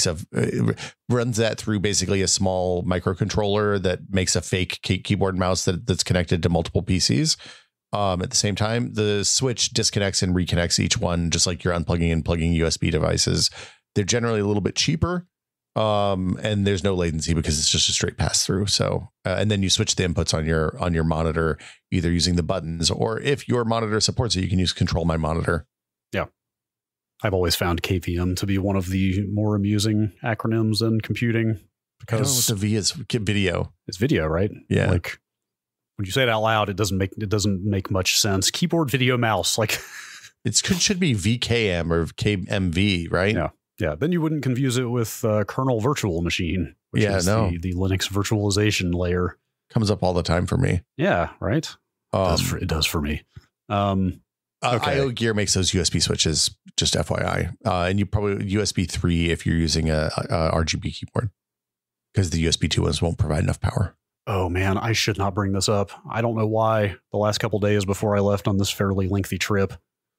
runs that through basically a small microcontroller that makes a fake keyboard and mouse that's connected to multiple PCs. At the same time, the switch disconnects and reconnects each one, just like you're unplugging and plugging USB devices. They're generally a little bit cheaper, and there's no latency because it's just a straight pass through. So, and then you switch the inputs on your monitor, either using the buttons, or if your monitor supports it, you can use Control My Monitor. Yeah, I've always found KVM to be one of the more amusing acronyms in computing because I don't know what the V is. Video. It's video, right? Yeah. Like, when you say it out loud, it doesn't make much sense. Keyboard, video, mouse, like it should be VKM or KMV, right? Yeah. Then you wouldn't confuse it with kernel virtual machine, which is the Linux virtualization layer. Comes up all the time for me. Yeah, right. It does for me. Okay. IO Gear makes those USB switches, just FYI, and you probably USB 3 if you're using a RGB keyboard, because the USB 2 ones won't provide enough power. Oh man, I should not bring this up. I don't know why. The last couple days before I left on this fairly lengthy trip,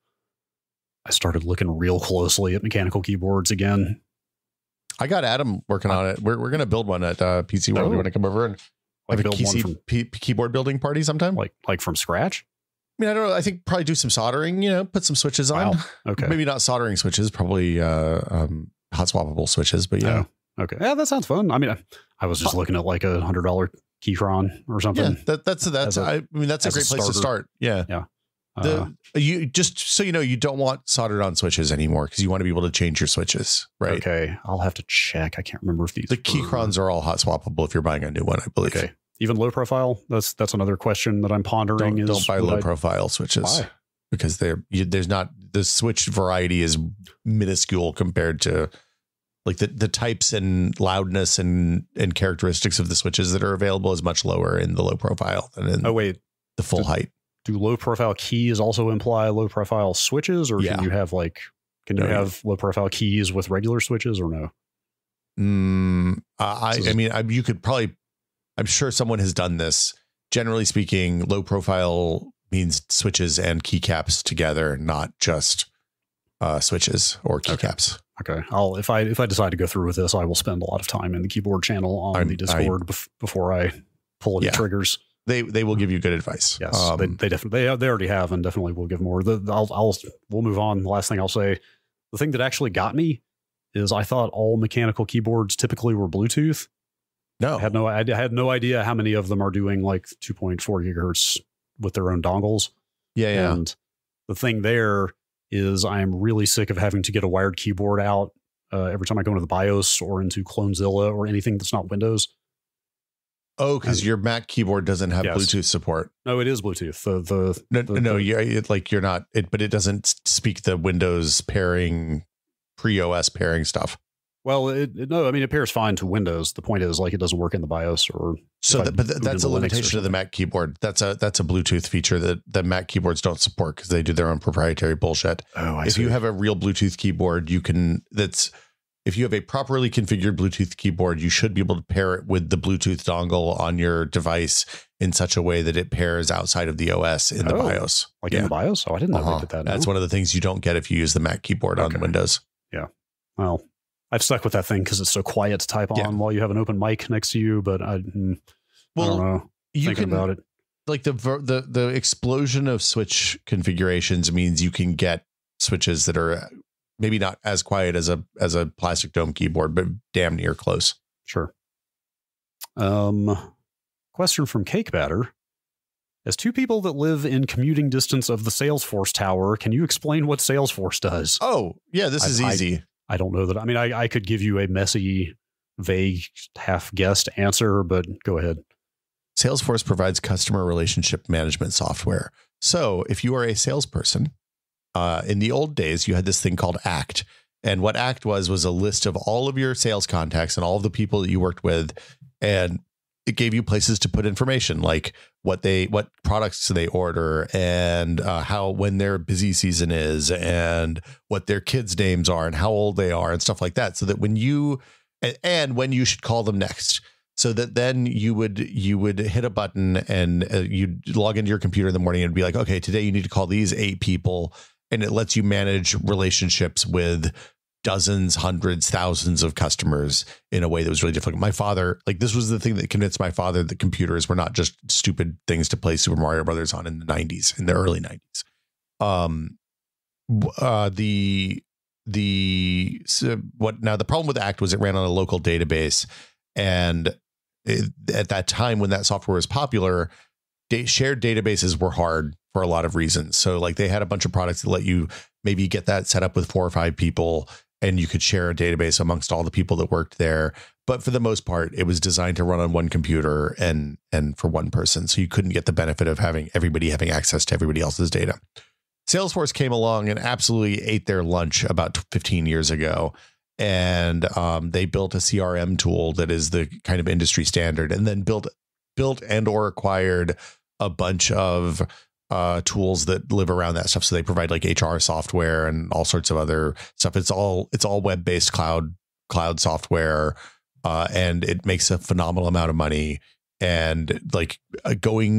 I started looking real closely at mechanical keyboards again. I got Adam working on it. We're going to build one at PC World. You want to come over and have a keyboard building party sometime? Like from scratch? I mean, I don't know. I think probably do some soldering, put some switches on. Wow. Okay. Maybe not soldering switches, probably hot swappable switches, but yeah. Oh, okay. Yeah, that sounds fun. I mean, I was just looking at like $100 Keychron or something. Yeah, that's a great place to start. Yeah. Yeah. You just so you don't want soldered on switches anymore because you want to be able to change your switches, right? Okay. I'll have to check. I can't remember if the Keychrons are all hot swappable if you're buying a new one, I believe. Okay. Even low profile? That's another question that I'm pondering. Don't buy low profile switches. Why? Because there's not the switch variety is minuscule compared to like the types and loudness and characteristics of the switches that are available is much lower in the low profile than in the full height. Do low profile keys also imply low profile switches, or can you have have low profile keys with regular switches or no? I mean, you could probably, I'm sure someone has done this. Generally speaking, low profile means switches and keycaps together, not just switches or keycaps. Okay. If I decide to go through with this, I will spend a lot of time in the keyboard channel on the Discord before I pull any triggers. They will give you good advice. Yes, they definitely they already have, and definitely will give more. We'll move on. The last thing I'll say, the thing that actually got me is I thought all mechanical keyboards typically were Bluetooth. No, I had no idea how many of them are doing like 2.4 gigahertz with their own dongles. Yeah. And the thing there is I am really sick of having to get a wired keyboard out every time I go into the BIOS or into Clonezilla or anything that's not Windows. Oh, because your Mac keyboard doesn't have Bluetooth support. No, it is Bluetooth. You're not. But it doesn't speak the Windows pairing, pre-OS pairing stuff. Well, no, I mean it pairs fine to Windows. The point is, like, it doesn't work in the BIOS or. So, that's a limitation of the Mac keyboard. That's a Bluetooth feature that the Mac keyboards don't support because they do their own proprietary bullshit. Oh, if you have a real Bluetooth keyboard, you can. If you have a properly configured Bluetooth keyboard, you should be able to pair it with the Bluetooth dongle on your device in such a way that it pairs outside of the OS in the BIOS. Like in the BIOS? Oh, I didn't know they did that. That's one of the things you don't get if you use the Mac keyboard on Windows. Yeah. Well, I've stuck with that thing because it's so quiet to type on while you have an open mic next to you. But I don't know. Thinking about it, like the explosion of switch configurations means you can get switches that are maybe not as quiet as a plastic dome keyboard, but damn near close. Sure. Question from Cake Batter. As two people that live in commuting distance of the Salesforce tower, can you explain what Salesforce does? Oh, yeah, this is easy. I don't know that. I mean, I could give you a messy, vague, half-guessed answer, but go ahead. Salesforce provides customer relationship management software. So if you are a salesperson, in the old days, you had this thing called ACT. And what ACT was a list of all of your sales contacts and all of the people that you worked with. And it gave you places to put information like what products they order and when their busy season is and what their kids' names are and how old they are and stuff like that. So that when you should call them next. So that then you would hit a button and you'd log into your computer in the morning and be like, okay, today you need to call these 8 people. And it lets you manage relationships with dozens, hundreds, thousands of customers in a way that was really difficult. My father, this was the thing that convinced my father that computers were not just stupid things to play Super Mario Brothers on in the early 90s. The problem with ACT was it ran on a local database. And at that time when that software was popular, shared databases were hard for a lot of reasons. So they had a bunch of products that let you maybe get that set up with 4 or 5 people and you could share a database amongst all the people that worked there. But for the most part, it was designed to run on one computer and for one person. So you couldn't get the benefit of having everybody having access to everybody else's data. Salesforce came along and absolutely ate their lunch about 15 years ago. And they built a CRM tool that is the kind of industry standard, and then built and or acquired a bunch of tools that live around that stuff. So they provide HR software and all sorts of other stuff. It's all web-based cloud software, and it makes a phenomenal amount of money. And I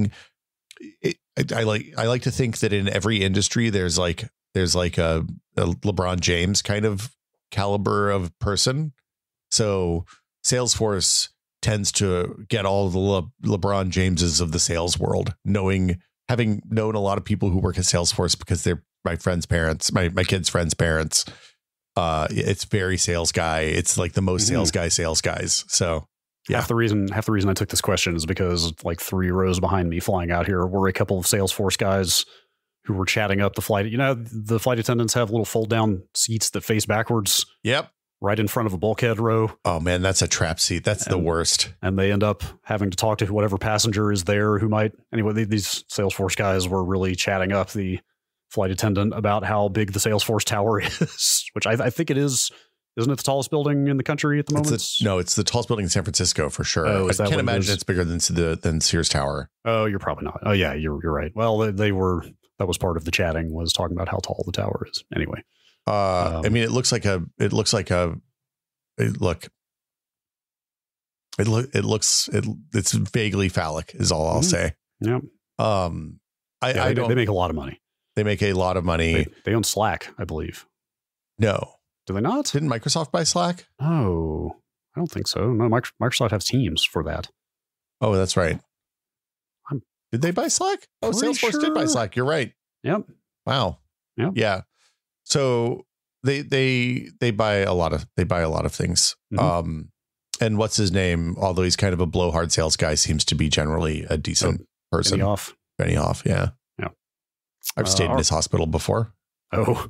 like to think that in every industry there's a LeBron James kind of caliber of person. So Salesforce tends to get all the LeBron Jameses of the sales world, having known a lot of people who work at Salesforce because they're my friend's parents, my kids' friends' parents. It's very sales guy. It's the most sales guys. So yeah. Half the reason I took this question is because 3 rows behind me flying out here were a couple of Salesforce guys who were chatting up the flight. The flight attendants have little fold down seats that face backwards. Yep. Right in front of a bulkhead row. Oh man, that's a trap seat. That's the worst. And they end up having to talk to whatever passenger is there who might. Anyway, these Salesforce guys were really chatting up the flight attendant about how big the Salesforce tower is, which I think it is. Isn't it the tallest building in the country at the moment? It's the tallest building in San Francisco for sure. Oh, I can't imagine it's bigger than Sears Tower. Oh, you're probably not. Oh yeah, you're right. Well, they were. That was part of the chatting, was talking about how tall the tower is. Anyway. I mean, look, It's vaguely phallic is all I'll say. Yep. They make a lot of money. They make a lot of money. They own Slack, I believe. No. Do they not? Didn't Microsoft buy Slack? Oh, I don't think so. No, Microsoft has Teams for that. Oh, that's right. Did they buy Slack? Oh, Salesforce did buy Slack. You're right. Yep. Wow. Yep. Yeah. So they buy a lot of things. Mm-hmm. And what's his name? Although he's kind of a blowhard sales guy, seems to be generally a decent person. Benioff. Yeah. Yeah. I've stayed in his hospital before. Oh.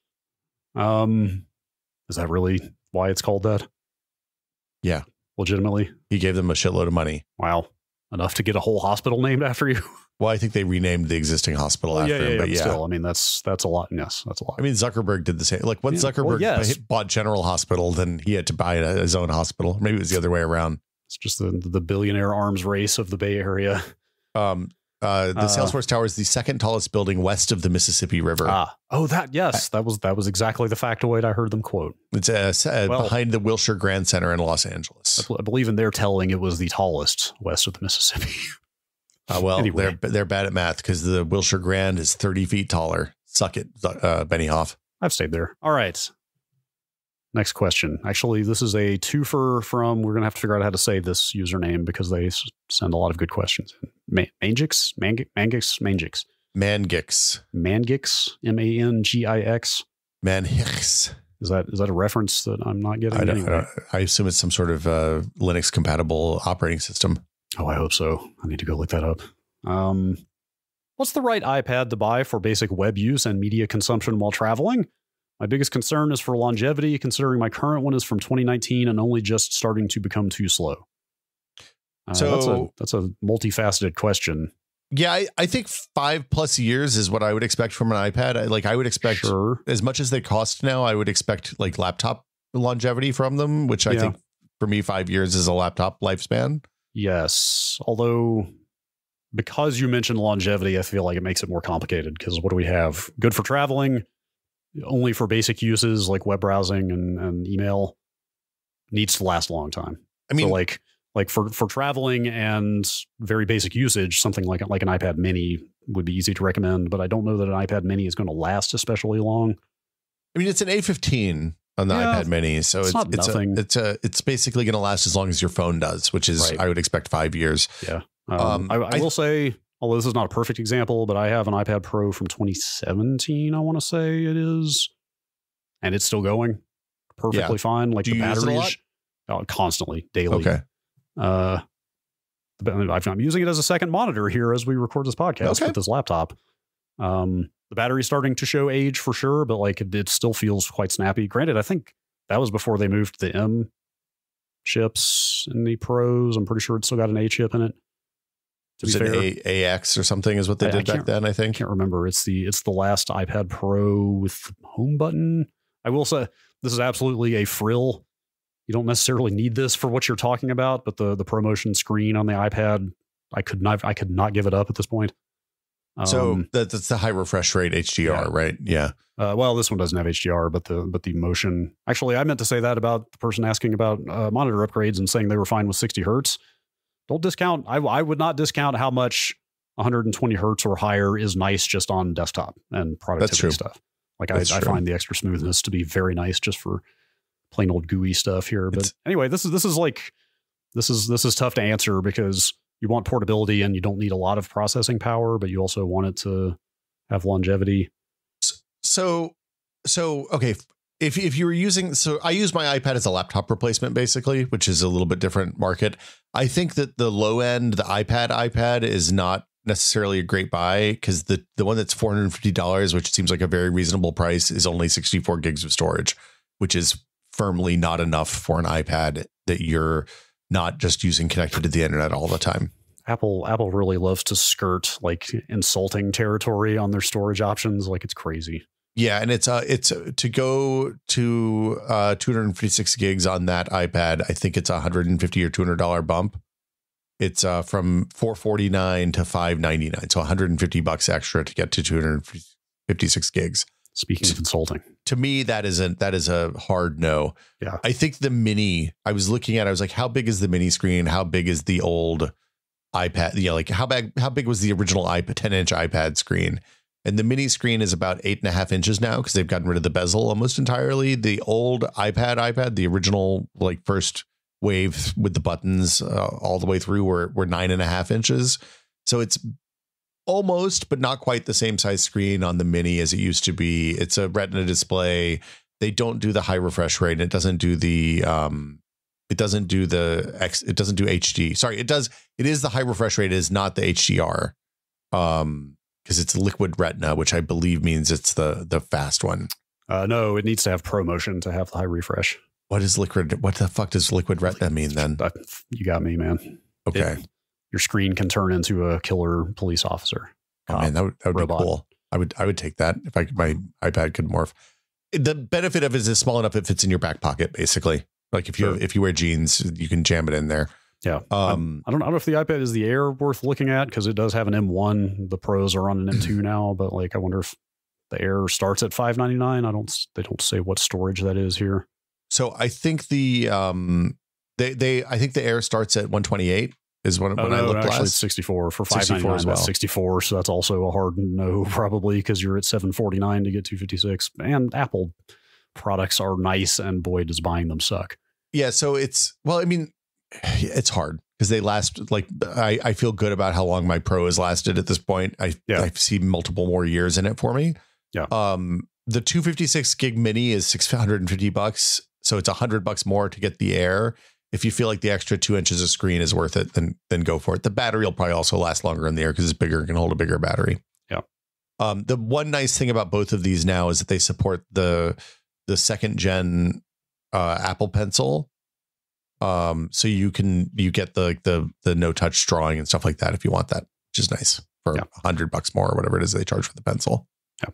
Is that really why it's called that? Yeah. Legitimately. He gave them a shitload of money. Wow. Enough to get a whole hospital named after you? Well, I think they renamed the existing hospital after him. But still, I mean, that's a lot. Yes, that's a lot. I mean, Zuckerberg did the same. Like when Zuckerberg bought General Hospital, then he had to buy his own hospital. Maybe it was the other way around. It's just the billionaire arms race of the Bay Area. The Salesforce Tower is the second tallest building west of the Mississippi River. That was exactly the factoid I heard them quote. It's behind the Wilshire Grand Center in Los Angeles. I believe in their telling it was the tallest west of the Mississippi. Anyway. They're bad at math because the Wilshire Grand is 30 feet taller. Suck it, Benioff. I've stayed there. All right. Next question. Actually, this is a twofer from, we're going to have to figure out how to say this username because they send a lot of good questions. Mangix? Mangix. M-A-N-G-I-X. Manhix. Is that a reference that I'm not getting? I assume it's some sort of Linux compatible operating system. Oh, I hope so. I need to go look that up. What's the right iPad to buy for basic web use and media consumption while traveling? My biggest concern is for longevity, considering my current one is from 2019 and only just starting to become too slow. So that's a multifaceted question. Yeah, I think 5+ years is what I would expect from an iPad. I would expect, as much as they cost now, I would expect like laptop longevity from them, which I think for me, 5 years is a laptop lifespan. Yes. Although, because you mentioned longevity, I feel like it makes it more complicated because what do we have? Good for traveling, only for basic uses like web browsing and email, needs to last a long time. I mean, so like for traveling and very basic usage, something like an iPad mini would be easy to recommend, but I don't know that an iPad mini is going to last especially long. I mean, it's an A15 on the iPad mini, so it's basically going to last as long as your phone does, which is I would expect 5 years. Yeah. I will say, although this is not a perfect example, but I have an iPad Pro from 2017, I want to say it is, and it's still going perfectly fine. Like the batteries, constantly, daily. Okay. I'm using it as a second monitor here as we record this podcast with this laptop. The battery's starting to show age for sure, but like it still feels quite snappy. Granted, I think that was before they moved the M chips in the Pros. I'm pretty sure it's still got an A chip in it. Was it AX or something is what they did back then, I think. I can't remember. It's the last iPad Pro with the home button. I will say this is absolutely a frill. You don't necessarily need this for what you're talking about, but the ProMotion screen on the iPad, I could not give it up at this point. So that's the high refresh rate HDR, right? Yeah. Well, this one doesn't have HDR, but the motion. Actually, I meant to say that about the person asking about monitor upgrades and saying they were fine with 60 hertz. Don't discount. I would not discount how much 120 hertz or higher is nice just on desktop and productivity stuff. Like I find the extra smoothness to be very nice just for plain old GUI stuff here. But anyway, this is tough to answer because you want portability and you don't need a lot of processing power, but you also want it to have longevity. So okay. If you were using, so I use my iPad as a laptop replacement, basically, which is a little bit different market. I think that the low end, the iPad is not necessarily a great buy because the one that's $450, which seems like a very reasonable price, is only 64 gigs of storage, which is firmly not enough for an iPad that you're not just using connected to the internet all the time. Apple really loves to skirt like insulting territory on their storage options. Like it's crazy. Yeah, and it's to go to 256 gigs on that iPad. I think it's $150 or $200 bump. It's from $449 to $599, so $150 extra to get to 256 gigs. Speaking of insulting, to me, that is a hard no. Yeah. I think the mini, I was looking at, I was like, how big is the mini screen? How big is the old iPad? Yeah, like how big was the original 10-inch iPad screen? And the mini screen is about 8.5 inches now because they've gotten rid of the bezel almost entirely. The old iPad, the original like first wave with the buttons all the way through were 9.5 inches. So it's almost, but not quite the same size screen on the mini as it used to be. It's a Retina display. They don't do the high refresh rate. It doesn't do the it doesn't do HD. Sorry, it does. It is the high refresh rate. It is not the HDR. Because it's liquid Retina, which I believe means it's the fast one. No, it needs to have ProMotion to have the high refresh. What the fuck does liquid Retina mean then? You got me, man. Okay. Your screen can turn into a killer police officer. Oh man, that would be cool. I would take that if my iPad could morph. The benefit of it is small enough it fits in your back pocket, basically. Like if you wear jeans, you can jam it in there. Yeah. I don't know if the iPad is the Air worth looking at because it does have an M1. The Pros are on an M2 now, but like I wonder if the Air starts at $599. They don't say what storage that is here. So I think I think the Air starts at 128 is when I looked last. It's 64 for $599 as well. 64, so that's also a hard no probably because you're at $749 to get 256. And Apple products are nice, and boy, does buying them suck. Yeah, so it's hard because they last like I feel good about how long my Pro has lasted at this point. I see multiple more years in it for me. Yeah. The 256 gig mini is $650, so it's $100 more to get the Air. If you feel like the extra 2 inches of screen is worth it, then go for it. The battery will probably also last longer in the Air because it's bigger and can hold a bigger battery. Yeah. The one nice thing about both of these now is that they support the second gen Apple Pencil. So you get the no touch drawing and stuff like that if you want that, which is nice for $100 more or whatever it is they charge for the pencil. Yeah.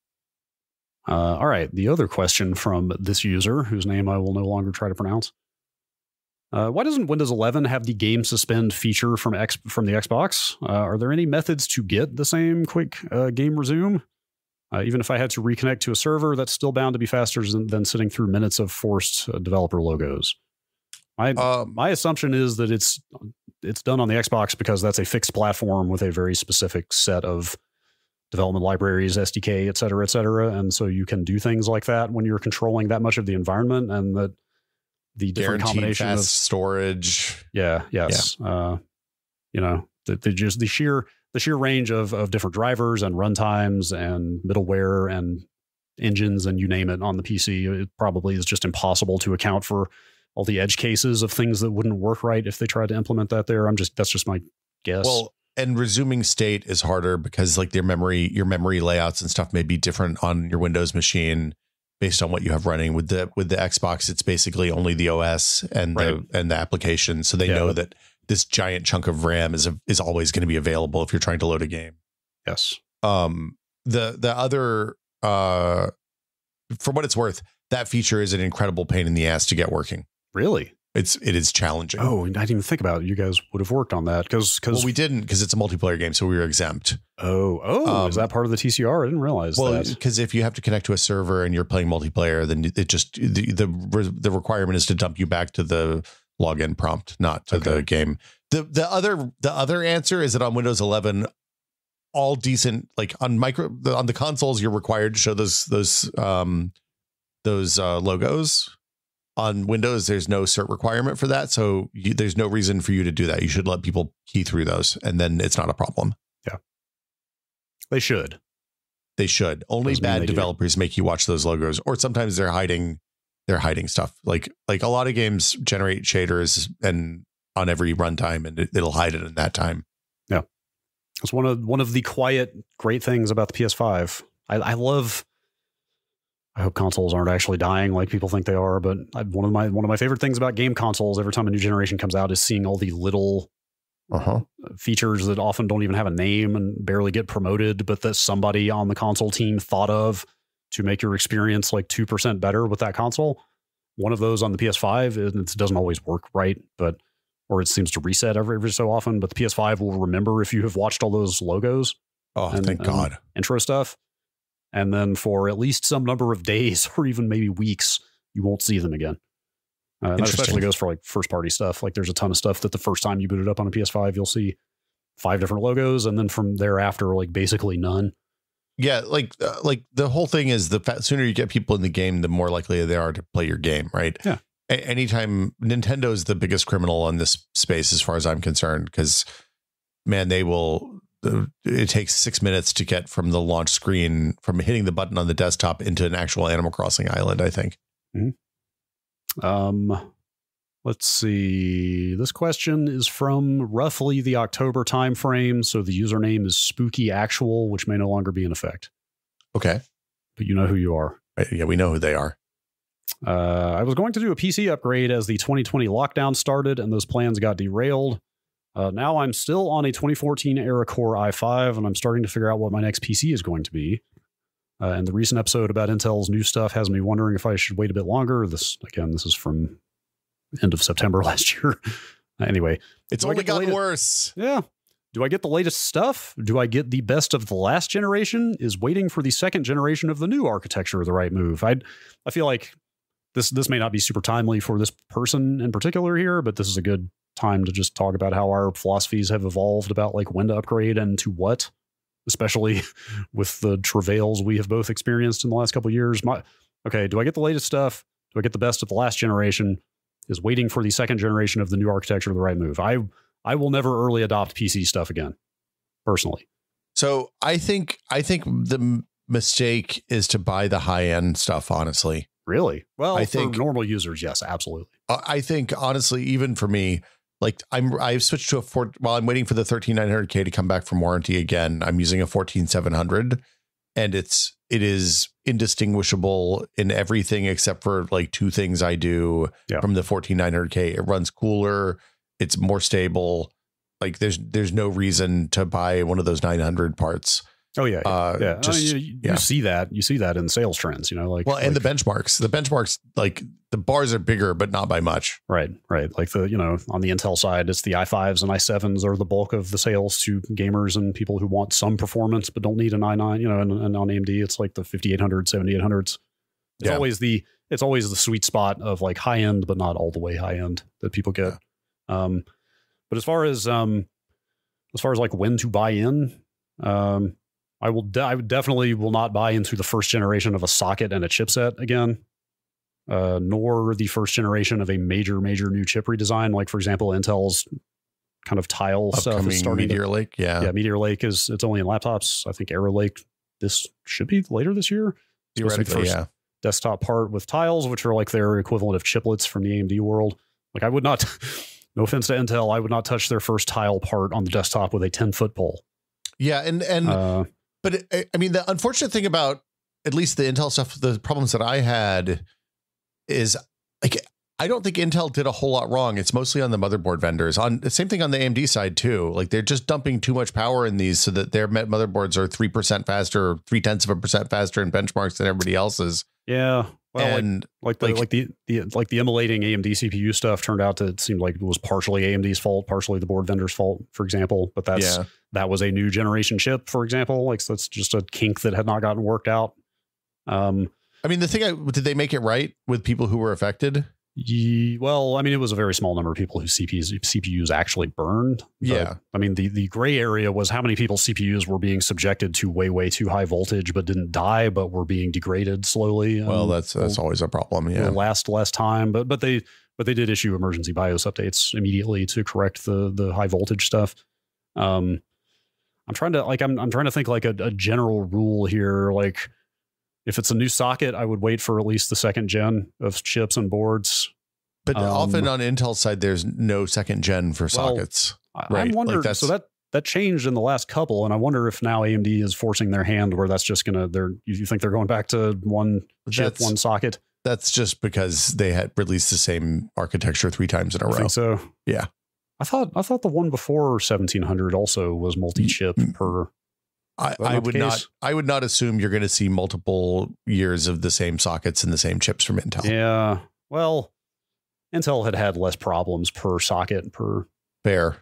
All right. The other question from this user, whose name I will no longer try to pronounce. Why doesn't Windows 11 have the game suspend feature from the Xbox? Are there any methods to get the same quick game resume? Even if I had to reconnect to a server, that's still bound to be faster than sitting through minutes of forced developer logos. My assumption is that it's done on the Xbox because that's a fixed platform with a very specific set of development libraries, SDK, et cetera, and so you can do things like that when you're controlling that much of the environment, and that the different combination of storage. Yes. Yeah. The sheer range of different drivers and runtimes and middleware and engines and you name it on the PC, it probably is just impossible to account for all the edge cases of things that wouldn't work right if they tried to implement that there. That's just my guess. Well, and resuming state is harder because like your memory layouts and stuff may be different on your Windows machine based on what you have running. With the Xbox, it's basically only the OS and the application. So they know that this giant chunk of RAM is always going to be available if you're trying to load a game. Yes. The other, for what it's worth, that feature is an incredible pain in the ass to get working. Really? It is challenging. Oh, I didn't even think about it. You guys would have worked on that because we didn't, because it's a multiplayer game, so we were exempt. Is that part of the TCR? I didn't realize that. Well, because if you have to connect to a server and you're playing multiplayer, then it just the requirement is to dump you back to the login prompt, not to the game. The other answer is that on Windows 11, all decent, like on the consoles, you're required to show those logos. On Windows, there's no cert requirement for that, so there's no reason for you to do that. You should let people key through those, and then it's not a problem. Yeah, they should. Only bad developers make you watch those logos, or sometimes they're hiding stuff. Like a lot of games generate shaders and on every runtime, and it'll hide it in that time. Yeah, it's one of the quiet great things about the PS5. I hope consoles aren't actually dying like people think they are, but one of my favorite things about game consoles every time a new generation comes out is seeing all the little features that often don't even have a name and barely get promoted, but that somebody on the console team thought of to make your experience like 2% better with that console. One of those on the PS5, and it doesn't always work right, or it seems to reset every so often, but the PS5 will remember if you have watched all those logos. Oh, thank God. Intro stuff. and then for at least some number of days or even maybe weeks, you won't see them again. And that especially goes for like first party stuff. Like there's a ton of stuff that the first time you boot it up on a PS5, you'll see 5 different logos, and then from thereafter, like basically none. Yeah, like the whole thing is the sooner you get people in the game, the more likely they are to play your game, right? Yeah. Anytime Nintendo is the biggest criminal in this space, as far as I'm concerned, because man, they will. It takes 6 minutes to get from the launch screen, from hitting the button on the desktop into an actual Animal Crossing island, I think. Mm-hmm. Let's see. This question is from roughly the October timeframe, so the username is Spooky Actual, which may no longer be in effect. Okay, but you know who you are. Yeah, we know who they are. I was going to do a PC upgrade as the 2020 lockdown started, and those plans got derailed. Now I'm still on a 2014 era Core i5, and I'm starting to figure out what my next PC is going to be. And the recent episode about Intel's new stuff has me wondering if I should wait a bit longer. This is from end of September last year. Anyway, it's only gotten worse. Yeah. Do I get the latest stuff? Do I get the best of the last generation? Is waiting for the second generation of the new architecture the right move? I feel like this may not be super timely for this person in particular here, but this is a good time to just talk about how our philosophies have evolved about like when to upgrade and to what, especially with the travails we have both experienced in the last couple of years. Okay, do I get the latest stuff? Do I get the best of the last generation? Is waiting for the second generation of the new architecture the right move? I will never early adopt PC stuff again, personally. So I think the mistake is to buy the high end stuff, honestly. Really? Well, I think for normal users, yes, absolutely. I think honestly, even for me, like I've switched to while I'm waiting for the 13900K to come back from warranty again. I'm using a 14700, and it is indistinguishable in everything except for like two things I do from the 14900K. It runs cooler. It's more stable. Like there's no reason to buy one of those 900 parts. Oh yeah. You see that in sales trends, and the benchmarks, like the bars are bigger, but not by much. Right. Like on the Intel side, it's the i5s and i7s are the bulk of the sales to gamers and people who want some performance, but don't need an i9, and on AMD, it's like the 5800, 7800s. It's always the sweet spot of like high end, but not all the way high end that people get. But as far as like when to buy in, I definitely will not buy into the first generation of a socket and a chipset again, nor the first generation of a major new chip redesign. Like for example, Intel's kind of tile stuff is starting. Meteor Lake, Meteor Lake it's only in laptops. I think Arrow Lake this should be later this year. Theoretically, yeah. Desktop part with tiles, which are like their equivalent of chiplets from the AMD world. Like I would not, no offense to Intel, I would not touch their first tile part on the desktop with a 10-foot pole. Yeah, but I mean, the unfortunate thing about at least the Intel stuff, the problems that I had is like, I don't think Intel did a whole lot wrong. It's mostly on the motherboard vendors. On the same thing on the AMD side too. Like they're just dumping too much power in these so that their motherboards are 3% faster, or 0.3% faster in benchmarks than everybody else's. Yeah. Well, and the emulating AMD CPU stuff turned out to, it seemed like it was partially AMD's fault, partially the board vendor's fault, for example. But that was a new generation chip, for example. Like, so that's just a kink that had not gotten worked out. I mean, did they make it right with people who were affected? Well, I mean, it was a very small number of people whose CPUs actually burned. Yeah. I mean, the gray area was how many people's CPUs were being subjected to way too high voltage, but didn't die, but were being degraded slowly. Well, that's always a problem. Yeah. Last less time, but they did issue emergency BIOS updates immediately to correct the high voltage stuff. I'm trying to think like a general rule here. Like, if it's a new socket, I would wait for at least the second gen of chips and boards. But often on Intel's side, there's no second gen for sockets. Right? I'm wondering, like so that changed in the last couple, and I wonder if now AMD is forcing their hand where that's just you think they're going back to one chip, one socket? That's just because they had released the same architecture 3 times in a row. I think so. Yeah. I thought the one before 1700 also was multi-chip per. I would not assume you're going to see multiple years of the same sockets and the same chips from Intel. Yeah. Well, Intel had less problems per socket per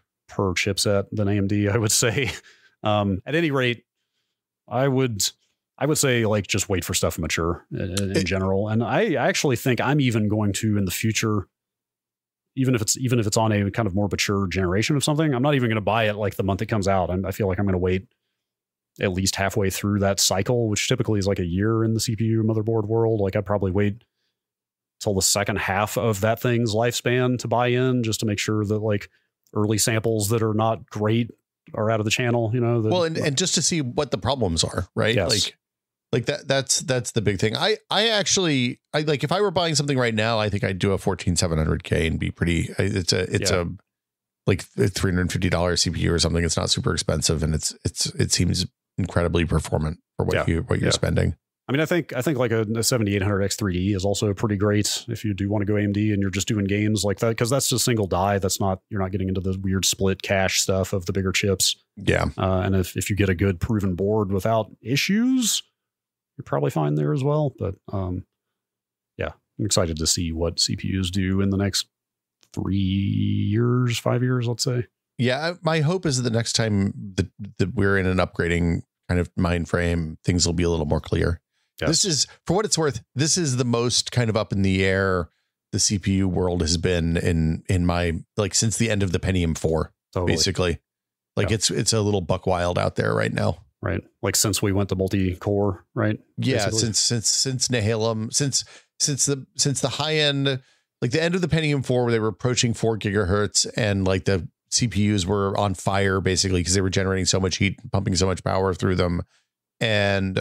chipset than AMD, I would say. At any rate, I would I would say like just wait for stuff to mature in general. And I actually think I'm even going to in the future, even if it's on a kind of more mature generation of something, I'm not even going to buy it like the month it comes out. And I feel like I'm going to wait at least halfway through that cycle, which typically is like a year in the CPU motherboard world. Like I'd probably wait till the second half of that thing's lifespan to buy in, just to make sure that like early samples that are not great are out of the channel, you know. Well, and just to see what the problems are, right? Yes. Like that's the big thing. I like if I were buying something right now, I think I'd do a 14700K and be pretty. It's a like $350 CPU or something. It's not super expensive, and it seems incredibly performant for what you're spending. I mean, I think like a 7800X 3D is also pretty great if you do want to go AMD and you're just doing games like that, because that's just single die. You're not getting into the weird split cache stuff of the bigger chips. Yeah. And if you get a good proven board without issues, you're probably fine there as well. But yeah, I'm excited to see what CPUs do in the next 5 years, let's say. Yeah, my hope is that the next time that we're in an upgrading kind of mind frame, things will be a little more clear. Yes. This is, for what it's worth, this is the most kind of up in the air the CPU world has been in my, like, since the end of the Pentium 4, basically. Like it's a little buck wild out there right now. Right. Like since we went to multi-core, right? Yeah. Basically. Since Nehalem, since the high end, like the end of the Pentium 4, where they were approaching 4 gigahertz and like the CPUs were on fire basically because they were generating so much heat, pumping so much power through them. And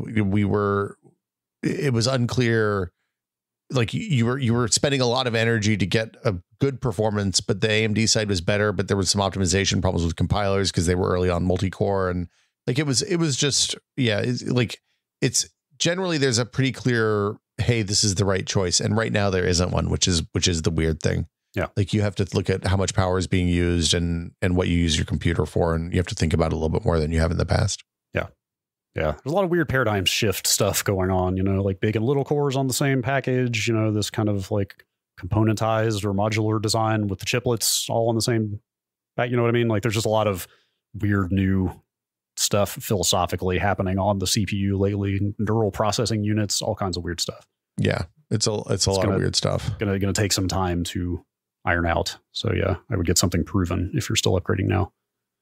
it was unclear. Like you were spending a lot of energy to get a good performance, but the AMD side was better, but there was some optimization problems with compilers because they were early on multi-core. And like, it was just, yeah, it's generally, there's a pretty clear, hey, this is the right choice. And right now there isn't one, which is the weird thing. Yeah. Like you have to look at how much power is being used and what you use your computer for. And you have to think about it a little bit more than you have in the past. Yeah. Yeah. There's a lot of weird paradigm shift stuff going on, you know, like big and little cores on the same package, you know, this kind of like componentized or modular design with the chiplets all on the same pack. You know what I mean? Like there's just a lot of weird new stuff philosophically happening on the CPU lately, neural processing units, all kinds of weird stuff. Yeah. It's a lot of weird stuff. Gonna take some time to iron out. So yeah, I would get something proven if you're still upgrading now.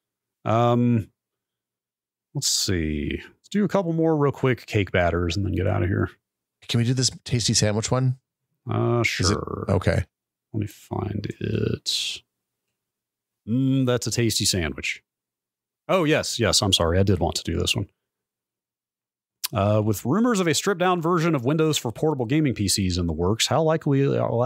Let's see. Let's do a couple more real quick cake batters and then get out of here. Can we do this tasty sandwich one? Sure. Okay. Let me find it. That's a tasty sandwich. Oh, yes. I'm sorry. I did want to do this one. With rumors of a stripped down version of Windows for portable gaming PCs in the works, how likely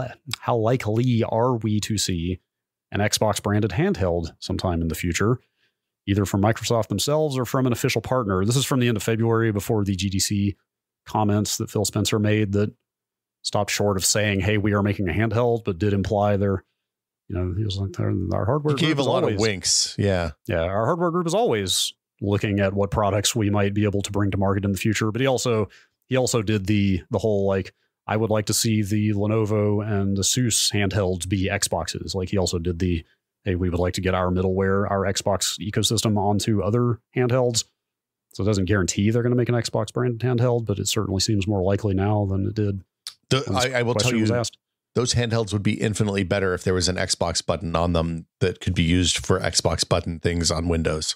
are we to see an Xbox branded handheld sometime in the future, either from Microsoft themselves or from an official partner? This is from the end of February, before the GDC comments that Phil Spencer made that stopped short of saying, hey, we are making a handheld, but did imply they're, you know, he was like, our hardware group gave a lot of winks. Yeah. Yeah. Our hardware group is always looking at what products we might be able to bring to market in the future. But he also did the whole, like, I would like to see the Lenovo and the ASUS handhelds be Xboxes. Like he also did the, hey, we would like to get our middleware, our Xbox ecosystem onto other handhelds. So it doesn't guarantee they're going to make an Xbox branded handheld, but it certainly seems more likely now than it did. I will tell you, those handhelds would be infinitely better if there was an Xbox button on them that could be used for Xbox button things on Windows.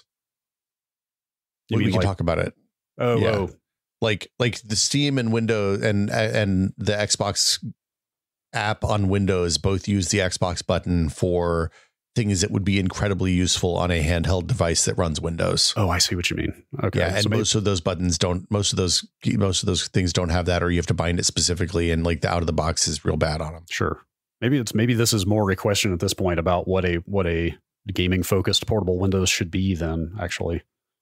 We can talk about it. Oh. Like the Steam and Windows and the Xbox app on Windows both use the Xbox button for things that would be incredibly useful on a handheld device that runs Windows. Oh, I see what you mean. Okay. Yeah, and so most of those buttons don't. Most of those things don't have that, or you have to bind it specifically, and like the out of the box is real bad on them. Sure. Maybe this is more a question at this point about what a gaming focused portable Windows should be than actually.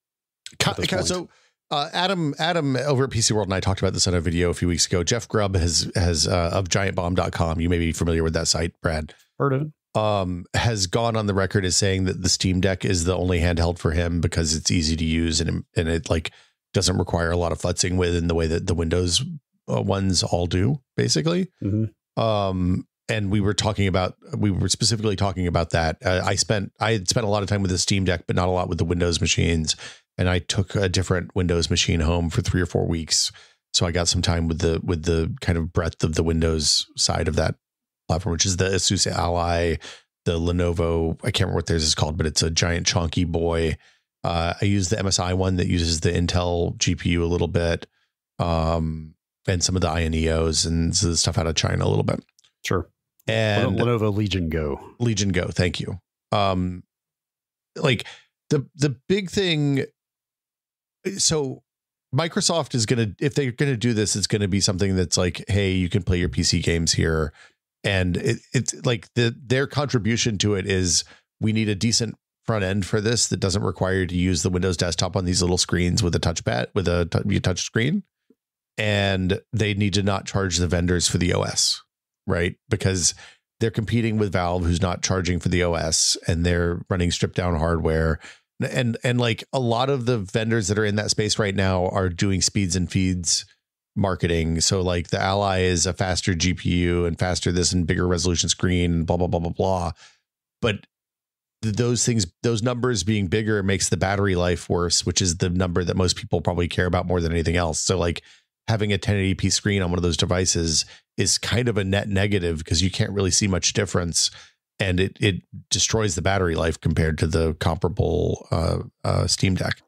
So Adam over at PC World and I talked about this on a video a few weeks ago. Jeff Grubb has of giantbomb.com. You may be familiar with that site, Brad. Heard of it. Has gone on the record as saying that the Steam Deck is the only handheld for him because it's easy to use and it like doesn't require a lot of futzing with in the way that the Windows ones all do, basically. Mm-hmm. And we were specifically talking about that. I had spent a lot of time with the Steam Deck, but not a lot with the Windows machines. and I took a different Windows machine home for 3 or 4 weeks. So I got some time with the kind of breadth of the Windows side of that platform, which is the Asus Ally, the Lenovo. I can't remember what theirs is called, but it's a giant chunky boy. I use the MSI one that uses the Intel GPU a little bit, and some of the INEOs and the stuff out of China a little bit. Sure. And Lenovo Legion Go. Legion Go. Thank you. Like the big thing. So Microsoft is going to, if they're going to do this, it's going to be something that's like, hey, you can play your PC games here. And it's like their contribution to it is we need a decent front end for this that doesn't require you to use the Windows desktop on these little screens with a touchpad, with a touch screen. And they need to not charge the vendors for the OS, right? Because they're competing with Valve, who's not charging for the OS, and they're running stripped down hardware. And like a lot of the vendors that are in that space right now are doing speeds and feeds marketing. So like the Ally is a faster GPU and faster this and bigger resolution screen and blah, blah, blah, blah, blah. But those things, those numbers being bigger makes the battery life worse, which is the number that most people probably care about more than anything else. So like having a 1080p screen on one of those devices is kind of a net negative because you can't really see much difference. And it destroys the battery life compared to the comparable Steam Deck.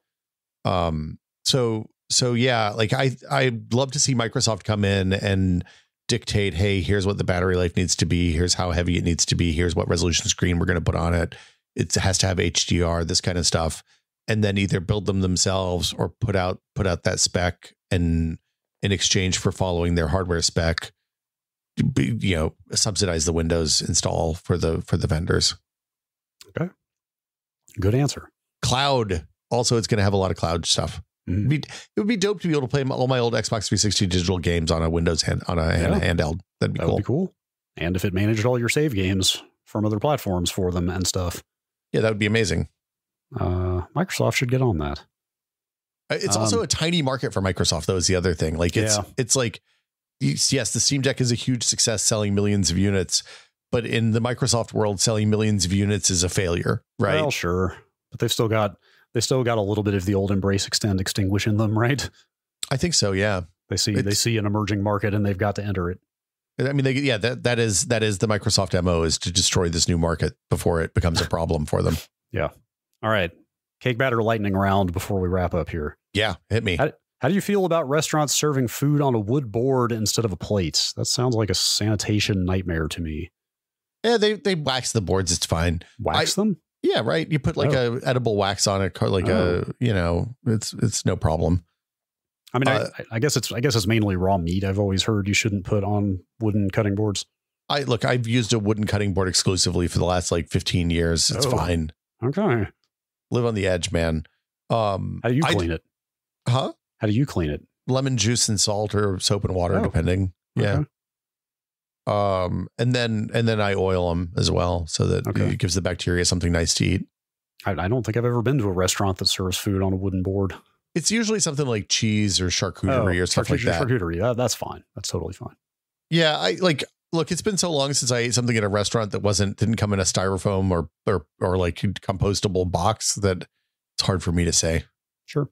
So yeah, like I'd love to see Microsoft come in and dictate, hey, here's what the battery life needs to be. Here's how heavy it needs to be. Here's what resolution screen we're going to put on it. It has to have HDR, this kind of stuff. And then either build them themselves or put out that spec, and in exchange for following their hardware spec, you know, subsidize the Windows install for the vendors. Okay. Good answer. Cloud. Also, it's going to have a lot of cloud stuff. Mm-hmm. It would be dope to be able to play all my old Xbox 360 digital games on a Windows handheld. That'd be cool. Would be cool. And if it managed all your save games from other platforms for them and stuff. Yeah, that would be amazing. Microsoft should get on that. It's also a tiny market for Microsoft, though, is the other thing. Like it's like, yes, the Steam Deck is a huge success, selling millions of units, but in the Microsoft world, selling millions of units is a failure, right? Well, sure, but they've still got a little bit of the old embrace, extend, extinguish in them, right? I think so. Yeah, they see an emerging market and they've got to enter it. I mean, that is the Microsoft MO, is to destroy this new market before it becomes a problem for them. Yeah. All right. Cake batter lightning round before we wrap up here. Yeah, hit me. How do you feel about restaurants serving food on a wood board instead of a plate? That sounds like a sanitation nightmare to me. Yeah, they wax the boards. It's fine. Wax them? Yeah, right. You put like a edible wax on it, like it's no problem. I mean, I guess it's mainly raw meat. I've always heard you shouldn't put on wooden cutting boards. I've used a wooden cutting board exclusively for the last like 15 years. It's fine. Okay. Live on the edge, man. How do you clean it? Huh? How do you clean it? Lemon juice and salt, or soap and water, depending. Yeah. Okay. And then I oil them as well, so that it gives the bacteria something nice to eat. I don't think I've ever been to a restaurant that serves food on a wooden board. It's usually something like cheese or charcuterie or stuff like that. Charcuterie. That's fine. That's totally fine. Yeah. Look, it's been so long since I ate something at a restaurant that didn't come in a styrofoam or like compostable box that it's hard for me to say. Sure.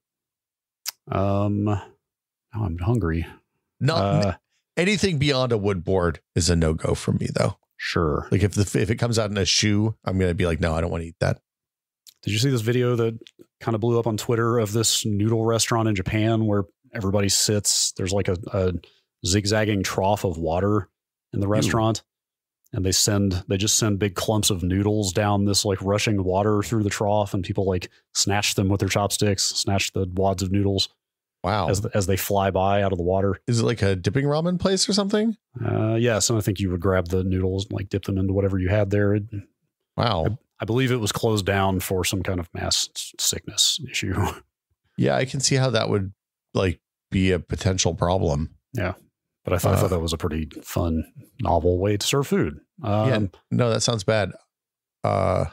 Now I'm hungry. Anything beyond a wood board is a no-go for me, though. Sure. Like if it comes out in a shoe, I'm going to be like, no, I don't want to eat that. Did you see this video that kind of blew up on Twitter of this noodle restaurant in Japan where everybody sits? There's like a zigzagging trough of water in the restaurant. And they just send big clumps of noodles down this like rushing water through the trough, and people like snatch them with their chopsticks, snatch the wads of noodles. Wow. As they fly by out of the water. Is it like a dipping ramen place or something? Yes. And I think you would grab the noodles and like dip them into whatever you had there. Wow. I believe it was closed down for some kind of mass sickness issue. Yeah, I can see how that would like be a potential problem. Yeah. But I thought that was a pretty fun, novel way to serve food. No, that sounds bad. Okay.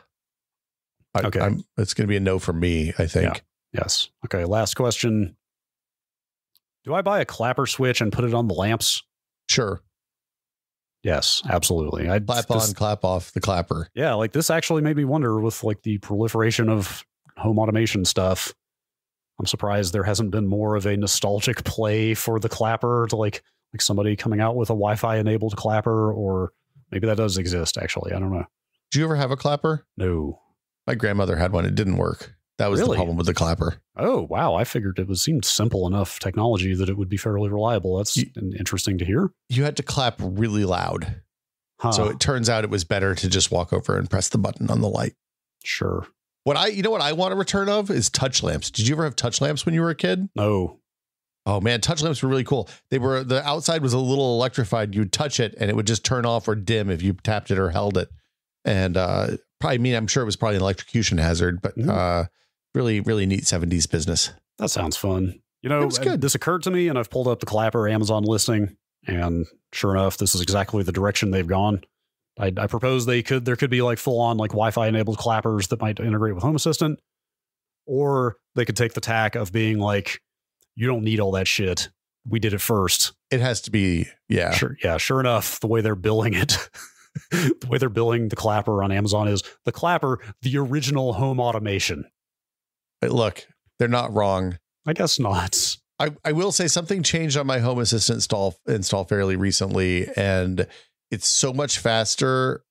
It's going to be a no for me, I think. Yeah. Yes. Okay. Last question. Do I buy a clapper switch and put it on the lamps? Sure. Yes, absolutely. Clap on, clap off the clapper. Yeah. Like this actually made me wonder with like the proliferation of home automation stuff. I'm surprised there hasn't been more of a nostalgic play for the clapper to like somebody coming out with a Wi-Fi enabled clapper, or maybe that does exist actually. I don't know. Did you ever have a clapper? No. My grandmother had one. It didn't work. That was the problem with the clapper. Oh, wow. I figured seemed simple enough technology that it would be fairly reliable. That's interesting to hear. You had to clap really loud. Huh. So it turns out it was better to just walk over and press the button on the light. Sure. What I want a return of is touch lamps. Did you ever have touch lamps when you were a kid? No. Oh man, touch lamps were really cool. The outside was a little electrified. You'd touch it and it would just turn off or dim if you tapped it or held it. And I'm sure it was probably an electrocution hazard, but really, really neat 70s business. That sounds fun. This occurred to me, and I've pulled up the clapper Amazon listing, and sure enough, this is exactly the direction they've gone. I propose there could be like full on like Wi-Fi enabled clappers that might integrate with Home Assistant, or they could take the tack of being like, you don't need all that shit. We did it first. It has to be. Yeah. Sure. Yeah. Sure enough, the way they're billing it, the way they're billing the clapper on Amazon is the clapper, the original home automation. Look, they're not wrong. I guess not. I will say something changed on my Home Assistant install fairly recently, and it's so much faster.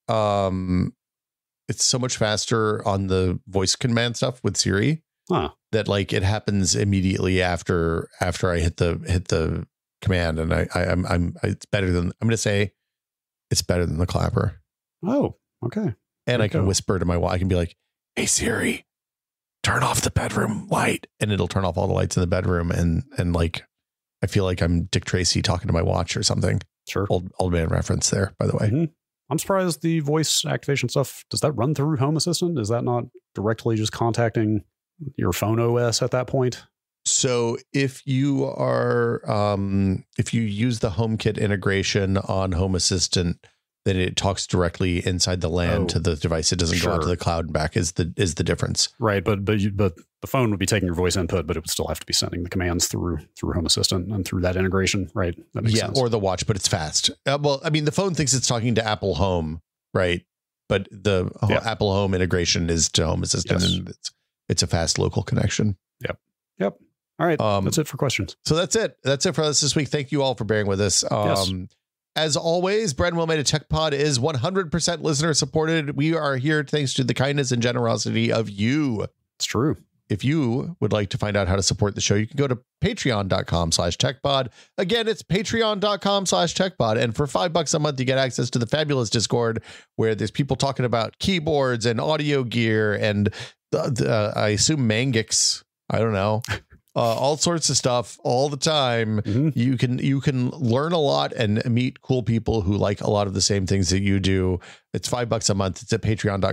It's so much faster on the voice command stuff with Siri that like it happens immediately after I hit the command, and it's better than it's better than the clapper. Oh, okay. And I can whisper to my wife. I can be like, "Hey Siri, turn off the bedroom light," and it'll turn off all the lights in the bedroom. And like, I feel like I'm Dick Tracy talking to my watch or something. Sure. Old man reference there, by the way. Mm-hmm. I'm surprised the voice activation stuff, does that run through Home Assistant? Is that not directly just contacting your phone OS at that point? So if you are, if you use the HomeKit integration on Home Assistant, then it talks directly inside the LAN to the device. It doesn't go out to the cloud and back is the difference. Right. But the phone would be taking your voice input, but it would still have to be sending the commands through Home Assistant and through that integration. Right. That makes sense. Or the watch, but it's fast. Well, I mean, the phone thinks it's talking to Apple Home, right? But the Apple Home integration is to Home Assistant, and it's a fast local connection. Yep. All right. That's it for questions. So that's it. That's it for us this week. Thank you all for bearing with us. As always, Brad and Will Made a Tech Pod is 100% listener supported. We are here thanks to the kindness and generosity of you. It's true. If you would like to find out how to support the show, you can go to patreon.com/techpod. Again, it's patreon.com/techpod. And for $5 a month, you get access to the fabulous Discord where there's people talking about keyboards and audio gear and I assume Mangix. I don't know. All sorts of stuff all the time. Mm-hmm. You can learn a lot and meet cool people who like a lot of the same things that you do. It's $5 a month. It's at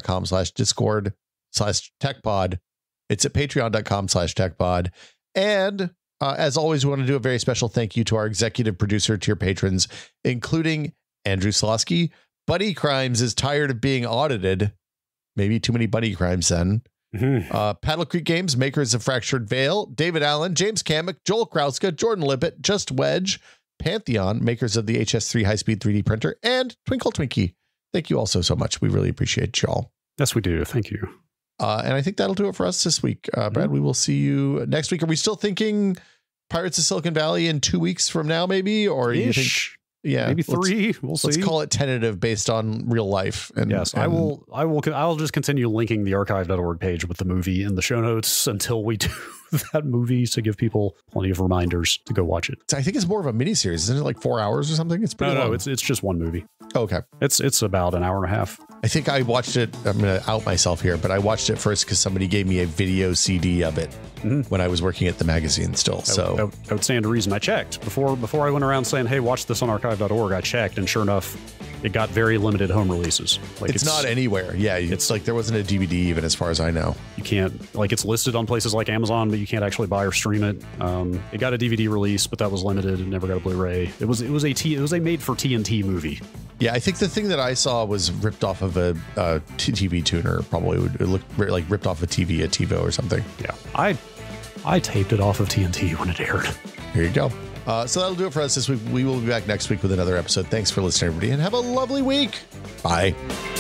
patreon.com/discord/techpod. It's at patreon.com/techpod. And as always, we want to do a very special thank you to our executive producer tier patrons, including Andrew Slosky. Buddy Crimes is tired of being audited. Maybe too many buddy crimes then. Mm-hmm. Paddle Creek Games, makers of Fractured Veil, David Allen, James Kamek, Joel Krauska, Jordan Lippett, Just Wedge, Pantheon, makers of the HS3 high-speed 3D printer, and Twinkle Twinkie. Thank you all so much. We really appreciate y'all. Yes, we do. Thank you. And I think that'll do it for us this week. Brad, we will see you next week. Are we still thinking Pirates of Silicon Valley in 2 weeks from now, maybe? Or you think... Yeah, maybe 3. We'll see. Let's call it tentative based on real life. And yes, I'll just continue linking the archive.org page with the movie in the show notes until we do that movie to give people plenty of reminders to go watch it. I think it's more of a miniseries. Isn't it like 4 hours or something? It's pretty long. No, it's just one movie. Okay. It's about an hour and a half. I think I watched it. I'm going to out myself here, but I watched it first because somebody gave me a video CD of it when I was working at the magazine still. So I would stand to reason. I checked before I went around saying, hey, watch this on archive.org. I checked, and sure enough, it got very limited home releases. Like it's not anywhere. Yeah, it's like there wasn't a DVD even as far as I know. You can't, like, it's listed on places like Amazon, but you can't actually buy or stream it. It got a DVD release, but that was limited and never got a Blu-ray. It was a made for TNT movie. Yeah, I think the thing that I saw was ripped off of a TV tuner. Probably it looked like ripped off a TV, a TiVo or something. Yeah, I taped it off of TNT when it aired. Here you go. So that'll do it for us this week. We will be back next week with another episode. Thanks for listening, everybody, and have a lovely week. Bye.